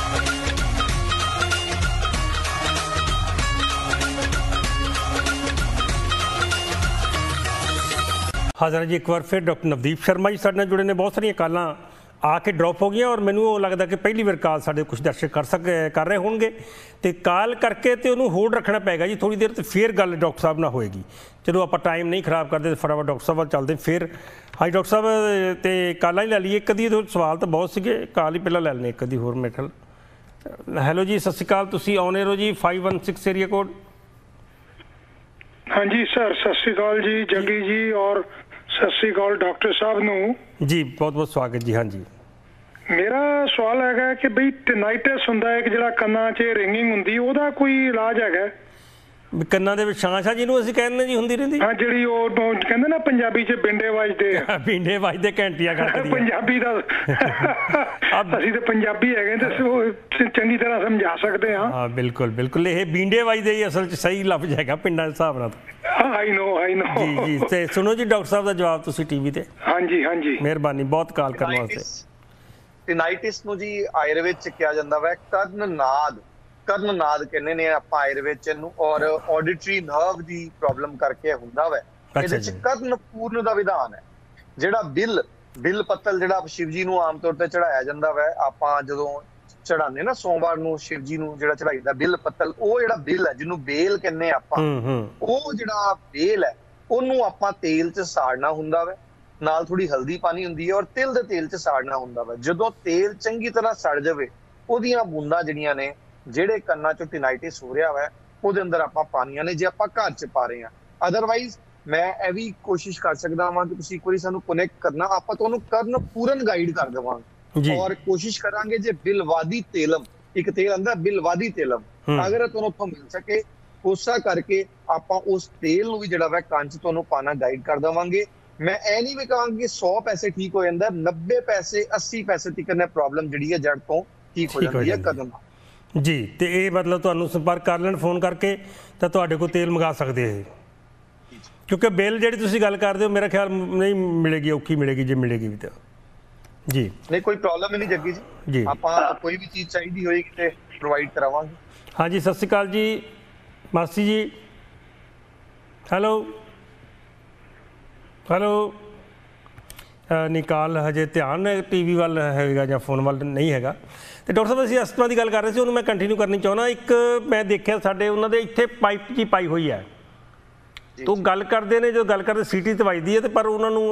ਹਾਜ਼ਰ ਜੀ ਇੱਕ ਵਾਰ ਫਿਰ ਡਾਕਟਰ ਨਵਦੀਪ ਸ਼ਰਮਾ ਜੀ ਸਾਡੇ ਨਾਲ ਜੁੜੇ ਨੇ। ਬਹੁਤ ਸਾਰੀਆਂ ਕਾਲਾਂ ਆ ਕੇ ਡ੍ਰੌਪ ਹੋ ਗਈਆਂ ਔਰ ਮੈਨੂੰ ਉਹ ਲੱਗਦਾ ਕਿ ਪਹਿਲੀ ਵਾਰ ਕਾਲ ਸਾਡੇ ਕੁਝ ਦਰਸ਼ਕ ਕਰ ਸਕ ਕਰ ਰਹੇ ਹੋਣਗੇ, ਤੇ ਕਾਲ ਕਰਕੇ ਤੇ ਉਹਨੂੰ ਹੋਲਡ ਰੱਖਣਾ ਪਏਗਾ ਜੀ ਥੋੜ੍ਹੀ ਦੇਰ, ਤੇ ਫਿਰ ਗੱਲ ਡਾਕਟਰ ਸਾਹਿਬ ਨਾਲ ਹੋਏਗੀ। ਚਲੋ ਆਪਾਂ ਟਾਈਮ ਨਹੀਂ ਖਰਾਬ ਕਰਦੇ, ਫਟਾਫਟ ਡਾਕਟਰ ਸਾਹਿਬ ਵੱਲ ਚੱਲਦੇ ਫਿਰ। ਹਾਂਜੀ ਡਾਕਟਰ ਸਾਹਿਬ, ਤੇ ਕਾਲਾਂ ਹੀ ਲੈ ਲਈਏ ਇੱਕ ਅੱਧੀ। ਸਵਾਲ ਤਾਂ ਬਹੁਤ ਸੀਗੇ, ਕਾਲ ਹੀ ਪਹਿਲਾਂ ਲੈ ਲੈਣੇ ਇੱਕ ਅੱਧੀ ਹੋਰ ਮੇਰੇ ਖਿਆਲ। ਹੈਲੋ ਜੀ, ਸਤਿ ਸ਼੍ਰੀ ਅਕਾਲ, ਤੁਸੀਂ ਆਨ 에ਅਰ ਹੋ ਜੀ, five one six area code. हाँ जी सर, सत श्री अकाल जी जग्गी जी, और सत श्री अकाल डॉक्टर साहब नू जी, बहुत बहुत स्वागत जी। हाँ जी, मेरा सवाल है कि बई टिनाइटिस हुंदा है कि जिहड़ा कन्नां 'च रिंगिंग हुंदी, ओहदा कोई इलाज है? ਕੰਨਾਂ ਦੇ ਵਿੱਚ ਛਾਂ ਛਾਂ ਜਿਹਨੂੰ ਅਸੀਂ ਕਹਿੰਦੇ ਜੀ ਹੁੰਦੀ ਰਹਿੰਦੀ। हाँ जिहड़ी ਉਹ ਕਹਿੰਦੇ ਨਾ ਪੰਜਾਬੀ 'ਚ ਬਿੰਡੇ ਵੱਜਦੇ ਆ। ਪਿੰਡੇ ਵੱਜਦੇ, ਘੰਟੀਆਂ ਖੜਕਦੀਆਂ। ਪੰਜਾਬੀ ਦਾ ਅਸੀਂ ਤਾਂ ਪੰਜਾਬੀ ਹੈਗੇ ਤੇ ਉਹ ਚੰਗੀ ਤਰ੍ਹਾਂ ਸਮਝਾ ਸਕਦੇ ਹਾਂ। ਹਾਂ ਬਿਲਕੁਲ ਬਿਲकुल, ਇਹ ਬਿੰਡੇ ਵੱਜਦੇ ਹੀ ਅਸਲ 'ਚ ਸਹੀ ਲਫ਼ਜ਼ ਹੈਗਾ ਪਿੰਡਾਂ ਦੇ ਹਿਸਾਬ ਨਾਲ। ਆਈ ਨੋ ਆਈ ਨੋ ਜੀ ਜੀ, ਤੇ ਸੁਣੋ ਜੀ ਡਾਕਟਰ ਸਾਹਿਬ ਦਾ ਜਵਾਬ ਤੁਸੀਂ ਟੀਵੀ ਤੇ। ਹਾਂਜੀ ਹਾਂਜੀ, ਮਿਹਰਬਾਨੀ ਬਹੁਤ ਕਾਲ ਕਰਨ ਵਾਸਤੇ। ਟਿਨਾਈਟਿਸ ਨੂੰ ਜੀ ਆਯੁਰਵੇਦ ਚ ਕਿਹਾ ਜਾਂਦਾ ਵਾ ਕਰਨ ਨਾਦ, ਕਰਨ ਨਾਦ ਕਹਿੰਦੇ ਨੇ ਆਪਾਂ ਆਯੁਰਵੇਦ ਚ ਇਹਨੂੰ, ਔਰ ਆਡਿਟਰੀ ਨਰਵ ਦੀ ਪ੍ਰੋਬਲਮ ਕਰਕੇ ਹੁੰਦਾ ਵਾ। ਇਹਦੇ ਚ ਕਰਨ ਪੂਰਨ ਦਾ ਵਿਧਾਨ ਹੈ। ਜਿਹੜਾ ਬਿਲ ਬਿਲ ਪੱਤਲ ਜਿਹੜਾ ਸ਼ਿਵ ਜੀ ਨੂੰ ਆਮ ਤੌਰ ਤੇ ਚੜਾਇਆ ਜਾਂਦਾ ਵਾ, ਆਪਾਂ ਜਦੋਂ ਚੜਾਉਂਦੇ ਨਾ ਸੋਮਵਾਰ ਨੂੰ ਸ਼ਿਵ ਜੀ ਨੂੰ ਜਿਹੜਾ ਚੜਾਈਦਾ ਬਿਲ ਪੱਤਲ, ਉਹ ਜਿਹੜਾ ਬਿਲ ਹੈ ਜਿਹਨੂੰ ਬੇਲ ਕਹਿੰਦੇ ਆਪਾਂ, ਉਹ ਜਿਹੜਾ ਬੇਲ ਹੈ ਉਹਨੂੰ ਆਪਾਂ ਤੇਲ ਚ ਸਾੜਨਾ ਹੁੰਦਾ ਵਾ। ਨਾਲ ਥੋੜੀ ਹਲਦੀ ਪਾਣੀ ਹੁੰਦੀ ਹੈ ਔਰ ਤਿਲ ਦੇ ਤੇਲ ਚ ਸਾੜਨਾ ਹੁੰਦਾ ਵਾ। ਜਦੋਂ ਤੇਲ ਚੰਗੀ ਤਰ੍ਹਾਂ ਸੜ ਜਾਵੇ, ਉਹਦੀਆਂ ਬੂੰਦਾਂ ਜਿਹੜੀਆਂ ਨੇ, ਜਿਹੜੇ ਕੰਨਾਂ ਚੋਂ ਟਿਨਾਈਟਿਸ ਹੋ ਰਿਹਾ ਵਾ, ਉਹਦੇ ਅੰਦਰ ਆਪਾਂ ਪਾਣੀਆਂ ਨੇ, ਜੇ ਆਪਾਂ ਘਰ ਚ ਪਾ ਰਹੇ ਹਾਂ। ਅਦਰਵਾਈਜ਼ ਮੈਂ ਇਹ ਵੀ ਕੋਸ਼ਿਸ਼ ਕਰ ਸਕਦਾ ਵਾਂ ਕਿ ਤੁਸੀਂ ਇੱਕ ਵਾਰੀ ਸਾਨੂੰ ਕਨੈਕਟ ਕਰਨਾ, ਆਪਾਂ ਤੁਹਾਨੂੰ ਕਰਨ ਪੂਰਨ ਗਾਈਡ ਕਰ ਦੇਵਾਂਗੇ। ਔਰ ਕੋਸ਼ਿਸ਼ ਕਰਾਂਗੇ ਜੇ ਬਿਲਵਾਦੀ ਤੇਲਮ, ਇੱਕ ਤੇਲ ਆਂਦਾ ਬਿਲਵਾਦੀ ਤੇਲਮ, ਅਗਰ ਤੁਹਾਨੂੰ ਉੱਥੋਂ ਮਿਲ ਸਕੇ, ਕੋਸਾ ਕਰਕੇ ਆਪਾਂ ਉਸ ਤੇਲ ਨੂੰ ਵੀ ਜਿਹੜਾ ਵਾ ਕੰਨ ਚ ਤੁਹਾਨੂੰ ਪਾਣਾ ਗਾਈਡ ਕਰ ਦੇਵਾਂਗੇ। ਮੈਂ ਇਹ ਨਹੀਂ ਵੀ ਕਹਾਂਗਾ ਕਿ ਸੌ ਪੈਸੇ ਠੀਕ ਹੋ ਜਾਂਦਾ, ਨੱਬੇ ਪੈਸੇ ਅੱਸੀ ਪੈਸੇ ਤੱਕ ਨੇ ਪ੍ਰੋਬਲਮ ਜਿਹੜੀ ਹੈ ਜੜ ਤੋਂ ਠੀਕ ਹੋ ਜਾਂਦੀ ਹੈ ਕਦਮ ਜੀ। ਤੇ ਇਹ ਮਤਲਬ ਤੁਹਾਨੂੰ ਸੰਪਰਕ ਕਰ ਲੈਣ ਫੋਨ ਕਰਕੇ, ਤਾਂ ਤੁਹਾਡੇ ਕੋਲ ਤੇਲ ਮੰਗਾ ਸਕਦੇ ਇਹ, ਕਿਉਂਕਿ ਬਿੱਲ ਜਿਹੜੀ ਤੁਸੀਂ ਗੱਲ ਕਰਦੇ ਹੋ ਮੇਰਾ ਖਿਆਲ ਨਹੀਂ ਮਿਲੇਗੀ, ਔਖੀ ਮਿਲੇਗੀ ਜੇ ਮਿਲੇਗੀ ਵੀ ਤਾਂ ਜੀ। ਨਹੀਂ ਕੋਈ ਪ੍ਰੋਬਲਮ ਨਹੀਂ ਜੱਗੀ ਜੀ, ਜੀ ਆਪਾਂ ਕੋਈ ਵੀ ਚੀਜ਼ ਚਾਹੀਦੀ ਹੋਏਗੀ ਤੇ ਪ੍ਰੋਵਾਈਡ ਕਰਾਵਾਂਗੇ। ਹਾਂਜੀ ਸਤਿ ਸ਼੍ਰੀ ਅਕਾਲ ਜੀ ਮਾਸੀ ਜੀ। ਹੈਲੋ ਹੈਲੋ, ਨਿਕਾਲ ਹਜੇ ਧਿਆਨ ਟੀਵੀ ਵੱਲ ਹੈਗਾ ਜਾਂ ਫੋਨ ਵੱਲ ਨਹੀਂ ਹੈਗਾ। ਤੇ ਡਾਕਟਰ ਸਾਹਿਬ ਅਸੀਂ ਅਸਥਮਾ ਦੀ ਗੱਲ ਕਰ ਰਹੇ ਸੀ, ਉਹਨੂੰ ਮੈਂ ਕੰਟੀਨਿਊ ਕਰਨੀ ਚਾਹੁੰਦਾ। ਇੱਕ ਮੈਂ ਦੇਖਿਆ ਸਾਡੇ ਉਹਨਾਂ ਦੇ ਇੱਥੇ ਪਾਈਪ ਜੀ ਪਾਈ ਹੋਈ ਹੈ, ਤੋ ਗੱਲ ਕਰਦੇ ਨੇ, ਜੋ ਗੱਲ ਕਰਦੇ ਸੀਟੀ ਤੇ ਵੱਜਦੀ ਹੈ, ਤੇ ਪਰ ਉਹਨਾਂ ਨੂੰ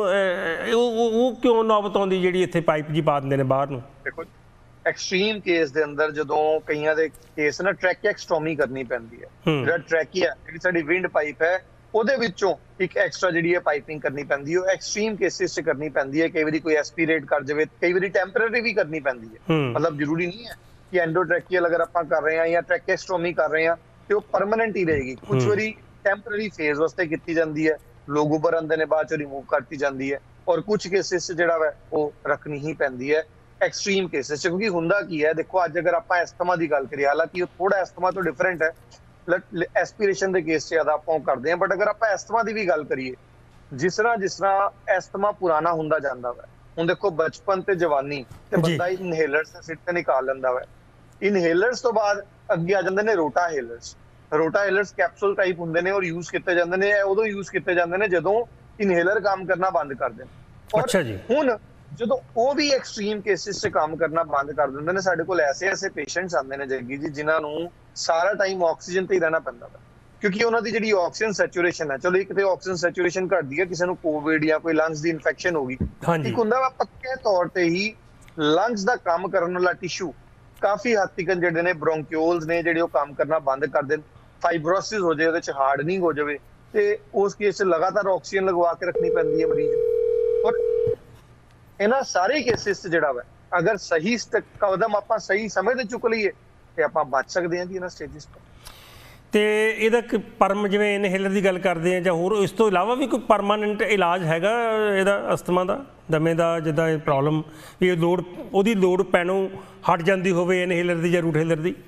ਉਹ ਕਿਉਂ ਨੌਬਤ ਆਉਂਦੀ ਜਿਹੜੀ ਇੱਥੇ ਪਾਈਪ ਜੀ ਪਾ ਦਿੰਦੇ ਨੇ ਬਾਹਰ ਨੂੰ? ਦੇਖੋ ਐਕਸਟ੍ਰੀਮ ਕੇਸ ਦੇ ਅੰਦਰ ਜਦੋਂ ਕਈਆਂ ਦੇ ਕੇਸ ਨਾ ਟ੍ਰੈਕੀਐਕਸਟੋਮੀ ਕਰਨੀ ਪੈਂਦੀ ਹੈ। ਜਿਹੜਾ ਟ੍ਰੈਕੀਆ ਜਿਹੜੀ ਸਾਡੀ ਵਿੰਡ ਪਾਈਪ ਹੈ, ਉਹਦੇ ਵਿੱਚੋਂ ਇੱਕ ਐਕਸਟਰਾ ਜਿਹੜੀ ਹੈ ਪਾਈਪਿੰਗ ਕਰਨੀ ਪੈਂਦੀ ਹੈ। ਉਹ ਐਕਸਟ੍ਰੀਮ ਕੇਸਿਸ 'ਚ ਕਰਨੀ ਪੈਂਦੀ ਹੈ। ਕਈ ਵਾਰੀ ਕੋਈ ਐਸਪੀਰੇਟ ਕਰ ਜਾਵੇ, ਕਈ ਵਾਰੀ ਟੈਂਪਰੇਰੀ ਵੀ ਕਰਨੀ ਪੈਂਦੀ ਹੈ। ਮਤਲਬ ਜ਼ਰੂਰੀ ਨਹੀਂ ਹੈ ਕਿ ਐਂਡੋਟ੍ਰੈਕੀਅਲ ਅਗਰ ਆਪਾਂ ਕਰ ਰਹੇ ਹਾਂ ਜਾਂ ਟ੍ਰੈਕੀਐਕਸਟੋਮੀ ਕਰ ਰਹੇ ਹਾਂ ਤੇ ਉਹ ਪਰਮਾਨੈਂਟ ਹੀ ਰਹੇਗੀ। ਕੁਝ ਵਾਰੀ ਟੈਂਪਰੇਰੀ ਫੇਜ਼ ਵਾਸਤੇ ਕੀਤੀ ਜਾਂਦੀ ਹੈ, ਲੋਕ ਉੱਭਰ ਆਉਂਦੇ ਨੇ, ਬਾਅਦ 'ਚ ਰਿਮੂਵ ਕਰਤੀ ਜਾਂਦੀ ਹੈ। ਔਰ ਕੁਝ ਕੇਸਿਸ 'ਚ ਜਿਹੜਾ ਵਾ ਉਹ ਰੱਖਣੀ ਹੀ ਪੈਂਦੀ ਹੈ ਐਕਸਟ੍ਰੀਮ ਕੇਸਿਸ 'ਚ। ਕਿਉਂਕਿ ਹੁੰਦਾ ਕੀ ਹੈ, ਦੇਖੋ ਅੱਜ ਅਗਰ ਆਪਾਂ ਐਸਥਮਾ ਦੀ ਗੱਲ ਕਰੀਏ, ਹਾਲਾਂਕਿ ਉਹ ਥੋੜਾ ਐਸਥਮਾ ਤੋਂ ਡਿਫਰੈਂਟ ਹੈ, ਐਸਪੀਰੇਸ਼ਨ ਦੇ ਕੇਸ 'ਚ ਜ਼ਿਆਦਾ ਆਪਾਂ ਕਰਦੇ ਹਾਂ, ਬਟ ਅਗਰ ਆਪਾਂ ਐਸਥਮਾ ਦੀ ਵੀ ਗੱਲ ਕਰੀਏ, ਜਿਸ ਤਰ੍ਹਾਂ ਜਿਸ ਤਰ੍ਹਾਂ ਐਸਥਮਾ ਪੁਰਾਣਾ ਹੁੰਦਾ ਜਾਂਦਾ ਵਾ, ਹੁਣ ਦੇਖੋ ਬਚਪਨ ਤੇ ਜਵਾਨੀ ਤੇ ਬੰਦਾ ਇਨਹੇਲਰਸ ਦੇ ਸਿਰ ਤੇ ਨਿਕਾਲ ਲੈਂਦਾ ਵਾ। ਇਨਹੇਲਰਸ ਤੋਂ ਬਾਅਦ ਅੱਗੇ ਆ ਜਾਂਦੇ ਨੇ ਰੋਟਾਹੇਲਰਸ। ਰੋਟਾਹੇਲਰਸ ਕੈਪਸੂਲ ਟਾਈਪ ਹੁੰਦੇ ਨੇ ਔਰ ਯੂਜ਼ ਕੀਤੇ ਜਾਂਦੇ ਨੇ। ਉਦੋਂ ਯੂਜ਼ ਕੀਤੇ ਜਾਂਦੇ ਨੇ ਜਦੋਂ ਇਨਹੇਲਰ ਕੰਮ ਕਰਨਾ ਬੰਦ ਕਰ ਦੇਣ। ਅੱਛਾ ਜੀ। ਹੁਣ ਜਦੋਂ ਉਹ ਵੀ ਐਕਸਟ੍ਰੀਮ ਕੇਸਿਸ 'ਚ ਕੰਮ ਕਰਨਾ ਬੰਦ ਕਰ ਦਿੰਦੇ ਨੇ, ਸਾਡੇ ਕੋਲ ਐਸੇ ਐਸੇ ਪੇਸ਼ੈਂਟਸ ਆਉਂਦੇ ਨੇ ਜੱਗੀ ਜੀ, ਜਿਨ੍ਹਾਂ ਨੂੰ ਸਾਰਾ ਟਾਈਮ ਆਕਸੀਜਨ ਤੇ ਹੀ ਰਹਿਣਾ ਪੈਂਦਾ ਵਾ, ਕਿਉਂਕਿ ਉਹਨਾਂ ਦੀ ਜਿਹੜੀ ਆਕਸੀਜਨ ਸੈਚੂਰੇਸ਼ਨ ਹੈ, ਚਲੋ ਇੱਕ ਤੇ ਆਕਸੀਜਨ ਸੈਚੂਰੇਸ਼ਨ ਘਟਦੀ ਹੈ, ਕਿਸੇ ਨੂੰ ਕੋਵਿਡ ਜਾਂ ਕੋਈ ਲੰਗਸ ਦੀ ਇਨਫੈਕਸ਼ਨ ਹੋ ਗਈ, ਇੱਕ ਹੁੰਦਾ ਵਾ ਪੱਕੇ ਤੌਰ ਤੇ ਹੀ ਲੰਗਸ ਦਾ ਕੰਮ ਕਰਨ ਵਾਲਾ ਟਿਸ਼ੂ ਕਾਫੀ ਹੱਦ ਤੱਕ ਜਿਹੜੇ ਨੇ ਬ੍ਰੌਂਕਿਓਲਸ ਨੇ ਜਿਹੜੇ ਉਹ ਕੰਮ ਕਰਨਾ ਬੰਦ ਕਰ ਦੇਣ, ਫਾਈਬਰੋਸਿਸ ਹੋ ਜਾਏ, ਉਹਦੇ ਚ ਹਾਰਡਨਿੰਗ ਹੋ ਜਾਵੇ, ਤੇ ਉਸ ਕੇਸ 'ਚ ਲਗਾਤਾਰ ਆਕਸੀਜਨ ਲਗਵਾ ਕੇ ਰੱਖਣੀ ਪੈਂਦੀ ਹੈ ਮਰੀਜ਼ ਨੂੰ। ਔਰ ਇਹਨਾਂ ਸਾਰੇ ਕੇਸਿਸ 'ਚ ਜਿਹੜਾ ਵਾ ਅਗਰ ਸਹੀ ਕਦਮ ਆਪਾਂ ਸਹੀ ਸਮੇਂ ਤੇ ਚੁੱਕ ਲਈਏ ਤੇ ਆਪਾਂ ਬਚ ਸਕਦੇ ਹਾਂ ਜੀ ਇਹਨਾਂ ਸਟੇਜਿਸ ਤੋਂ। ਤੇ ਇਹਦਾ ਪਰਮ ਜਿਵੇਂ ਇਨਹੇਲਰ ਦੀ ਗੱਲ ਕਰਦੇ ਆ ਜਾਂ ਹੋਰ ਇਸ ਤੋਂ ਇਲਾਵਾ ਵੀ ਕੋਈ ਪਰਮਾਨੈਂਟ ਇਲਾਜ ਹੈਗਾ ਇਹਦਾ ਅਸਥਮਾ ਦਾ, ਦਮੇ ਦਾ, ਜਿੱਦਾਂ ਇਹ ਪ੍ਰੋਬਲਮ ਵੀ ਲੋੜ ਉਹਦੀ ਲੋੜ ਪੈਣੋਂ ਹਟ ਜਾਂਦੀ ਹੋਵੇ ਇਨਹੇਲਰ ਦੀ ਜਾਂ ਰੂਟਹੇਲਰ ਦੀ?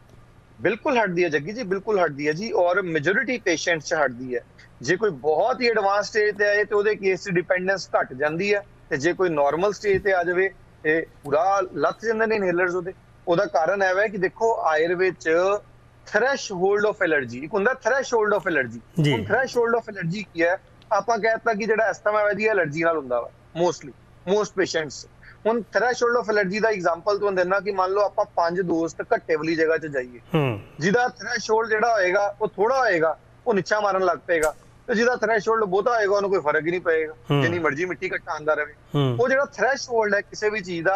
ਬਿਲਕੁਲ ਹਟਦੀ ਹੈ ਜੱਗੀ ਜੀ, ਬਿਲਕੁਲ ਹਟਦੀ ਹੈ ਜੀ, ਔਰ ਮੈਜੋਰਿਟੀ ਪੇਸ਼ੈਂਟਸ 'ਚ ਹਟਦੀ ਹੈ। ਜੇ ਕੋਈ ਬਹੁਤ ਹੀ ਐਡਵਾਂਸ ਸਟੇਜ ਤੇ ਆਏ ਤੇ ਉਹਦੇ ਕੇਸ 'ਚ ਡਿਪੈਂਡੈਂਸ ਘਟ ਜਾਂਦੀ ਹੈ, ਤੇ ਜੇ ਕੋਈ ਨਾਰਮਲ ਸਟੇਜ ਤੇ ਆ ਜਾਵੇ ਤੇ ਪੂਰਾ ਲੱਥ ਜਾਂਦੇ ਨੇ ਇਨਹੇਲਰਸ ਉਹਦੇ। ਉਹਦਾ ਕਾਰਨ ਇਹ ਹੈ ਕਿ ਦੇਖੋ ਆਯੁਰਵੇਦ 'ਚ ਥ੍ਰੈਸ਼ਹੋਲਡ ਆਫ ਐਲਰਜੀ ਇੱਕ ਹੁੰਦਾ, ਥ੍ਰੈਸ਼ਹੋਲਡ ਆਫ ਐਲਰਜੀ। ਹੁਣ ਥ੍ਰੈਸ਼ਹੋਲਡ ਆਫ ਐਲਰਜੀ ਕੀ ਹੈ? ਆਪਾਂ ਕਹਿਤਾ ਕਿ ਜਿਹੜਾ ਅਸਥਮਾ ਹੈ ਐਲਰਜੀ ਨਾਲ ਹੁੰਦਾ ਵਾ ਮੋਸਟਲੀ ਮੋਸਟ ਪੇਸ਼ੈਂਟਸ। ਹੁਣ ਥ੍ਰੈਸ਼ਹੋਲਡ ਆਫ ਐਲਰਜੀ ਦਾ ਐਗਜ਼ਾਮਪਲ ਤੁਹਾਨੂੰ ਦੇਣਾ ਕਿ ਮੰਨ ਲਓ ਆਪਾਂ ਪੰਜ ਦੋਸਤ ਘੱਟੇ ਵਾਲੀ ਜਗ੍ਹਾ 'ਚ ਜਾਈਏ, ਜਿਹਦਾ ਥ੍ਰੈਸ਼ਹੋਲਡ ਜਿਹੜਾ ਹੋਏਗਾ ਉਹ ਥੋੜਾ ਹੋਏਗਾ, ਉਹ ਨਿੱਛਾ ਮਾਰਨ ਲੱਗ ਪਏਗਾ, ਤੇ ਜਿਹਦਾ ਥ੍ਰੈਸ਼ਹੋਲਡ ਬਹੁਤਾ ਹੋਏਗਾ ਉਹਨੂੰ ਕੋਈ ਫਰਕ ਹੀ ਨਹੀਂ ਪਏਗਾ, ਜਿੰਨੀ ਮਰਜ਼ੀ ਮਿੱਟੀ ਘੱਟਾ ਆਉਂਦਾ ਰਹੇ। ਉਹ ਜਿਹੜਾ ਥ੍ਰੈਸ਼ਹੋਲਡ ਹੈ ਕਿਸੇ ਵੀ ਚੀਜ਼ ਦਾ,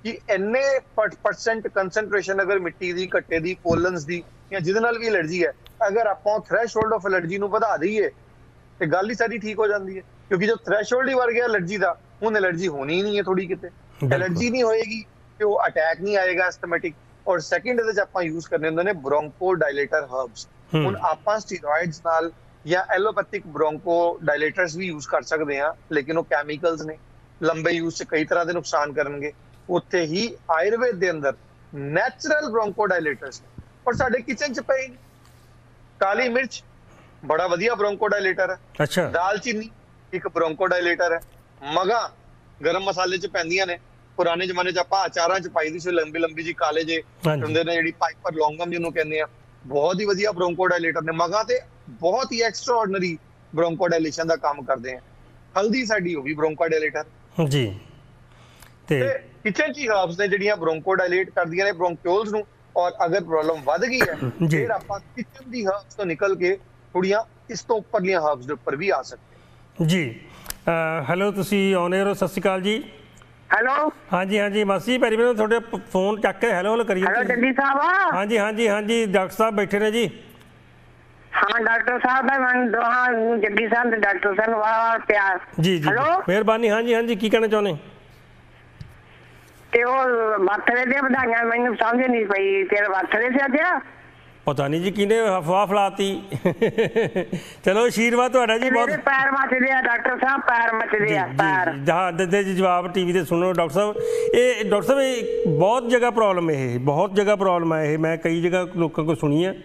कि इन्ने परसेंट कंसनट्रेशन अगर मिट्टी दी, घट्टे दी, पोलन्स दी या जिहदे नाल भी एलर्जी है, अगर आपां थ्रैशहोल्ड ऑफ एलर्जी नूं वधा दईए ते गल ही सारी ठीक हो जाती है। क्योंकि जो थ्रैशहोल्ड ही वध गया एलर्जी का, हुण एलर्जी होनी ही नहीं है थोड़ी किते। एलर्जी नहीं होएगी तो अटैक नहीं आएगा एस्थमेटिक। और सैकेंड ਇਹਦੇ ਚ ਆਪਾਂ यूज करने ਹੁੰਦੇ ਨੇ ब्रोंको डायलेटर हर्ब्स। ਹੁਣ ਆਪਾਂ स्टीरॉइड्स नाल या एलोपैथिक ब्रोंको डायलेटर्स भी यूज कर सकते हैं, लेकिन वो कैमिकल्स ने लंबे यूज से कई तरह के नुकसान करेंगे। उत्थे ही आयुर्वेद के अंदर नैचुरल ब्रोंको डायलेटर्स और साडे किचन च पए काली मिर्च बड़ा वधिया ब्रोंको डायलेटर है। अच्छा। दालचीनी एक ब्रोंको डायलेटर है। मगा गरम मसाले च पैंदियां ने, पुराने जमाने च ਆਪਾਂ अचारां च पाई दी सी लंबी लंबी जी काले जे ਹੁੰਦੇ ਨੇ ਜਿਹੜੀ ਪਾਈਪਰ ਲੌਂਗਮ ਜਿਹਨੂੰ ਕਹਿੰਦੇ ਆ, ਬਹੁਤ ਹੀ ਵਧੀਆ ਬ੍ਰੋਂਕੋ ਡਾਇਲੇਟਰ ਨੇ। ਮਗਾ ਤੇ ਬਹੁਤ ਹੀ ਐਕਸਟਰਾਆਰਡਨਰੀ ਬ੍ਰੋਂਕੋ ਡਾਇਲੇਸ਼ਨ ਦਾ ਕੰਮ ਕਰਦੇ ਆ। ਹਲਦੀ ਸਾਡੀ ਹੋ ਗਈ ਬ੍ਰੋਂਕੋ ਡਾਇਲੇਟਰ ਜੀ। ਤੇ ਕਿਚਨ ਚ ਹਰਬਸ ਨੇ ਜਿਹੜੀਆਂ ਬ੍ਰੋਂਕੋ ਡਾਇਲੇਟ ਕਰਦੀਆਂ ਨੇ ਬ੍ਰੋਂਕਿਓਲਸ ਨੂੰ। ਔਰ ਅਗਰ ਪ੍ਰੋਬਲਮ ਵੱਧ ਗਈ ਹੈ ਫਿਰ ਆਪਾਂ ਕਿਚਨ ਦੀ ਹਰਬਸ ਤੋਂ ਨਿਕਲ ਕੇ ਥੋੜੀਆਂ ਇਸ ਤੋਂ ਉੱਪਰਲੀਆਂ ਹਰਬਸ ਦੇ ਉੱਪਰ ਵੀ ਆ ਸਕਦੇ ਜੀ। ਹੈਲੋ, ਤੁਸੀਂ ਆਉਣੇ ਹੋ? ਸਤਿ ਸ਼੍ਰੀ ਅਕਾਲ ਜੀ। हेलो हाँ जी हाँ जी मासी पैरी मैं थोड़े फोन चक के हेलो हेलो करिए। हेलो जग्गी साहब। हाँ जी हाँ जी हाँ जी डॉक्टर साहब बैठे ने जी। हाँ डॉक्टर साहब है मैं दोहा जग्गी साहब ते डॉक्टर साहब वाह प्यार जी जी हेलो मेहरबानी। हाँ जी हाँ जी की कहना चाहने ते ओ बाथरे दे बधाइयां मैनू समझ नहीं पई तेरे बाथरे से अज पता नहीं जी किने अफवाह फैलाती। चलो आशीर्वाद तुहाडा जी। बहुत पैर मचदे आ डॉक्टर साहब, पैर मचदे आ पैर। हाँ दे जी जवाब टीवी ते सुनो डॉक्टर साहब। ये डॉक्टर साहब ये बहुत जगह प्रॉब्लम है, बहुत जगह प्रॉब्लम है ये, मैं कई जगह लोगों को सुनी है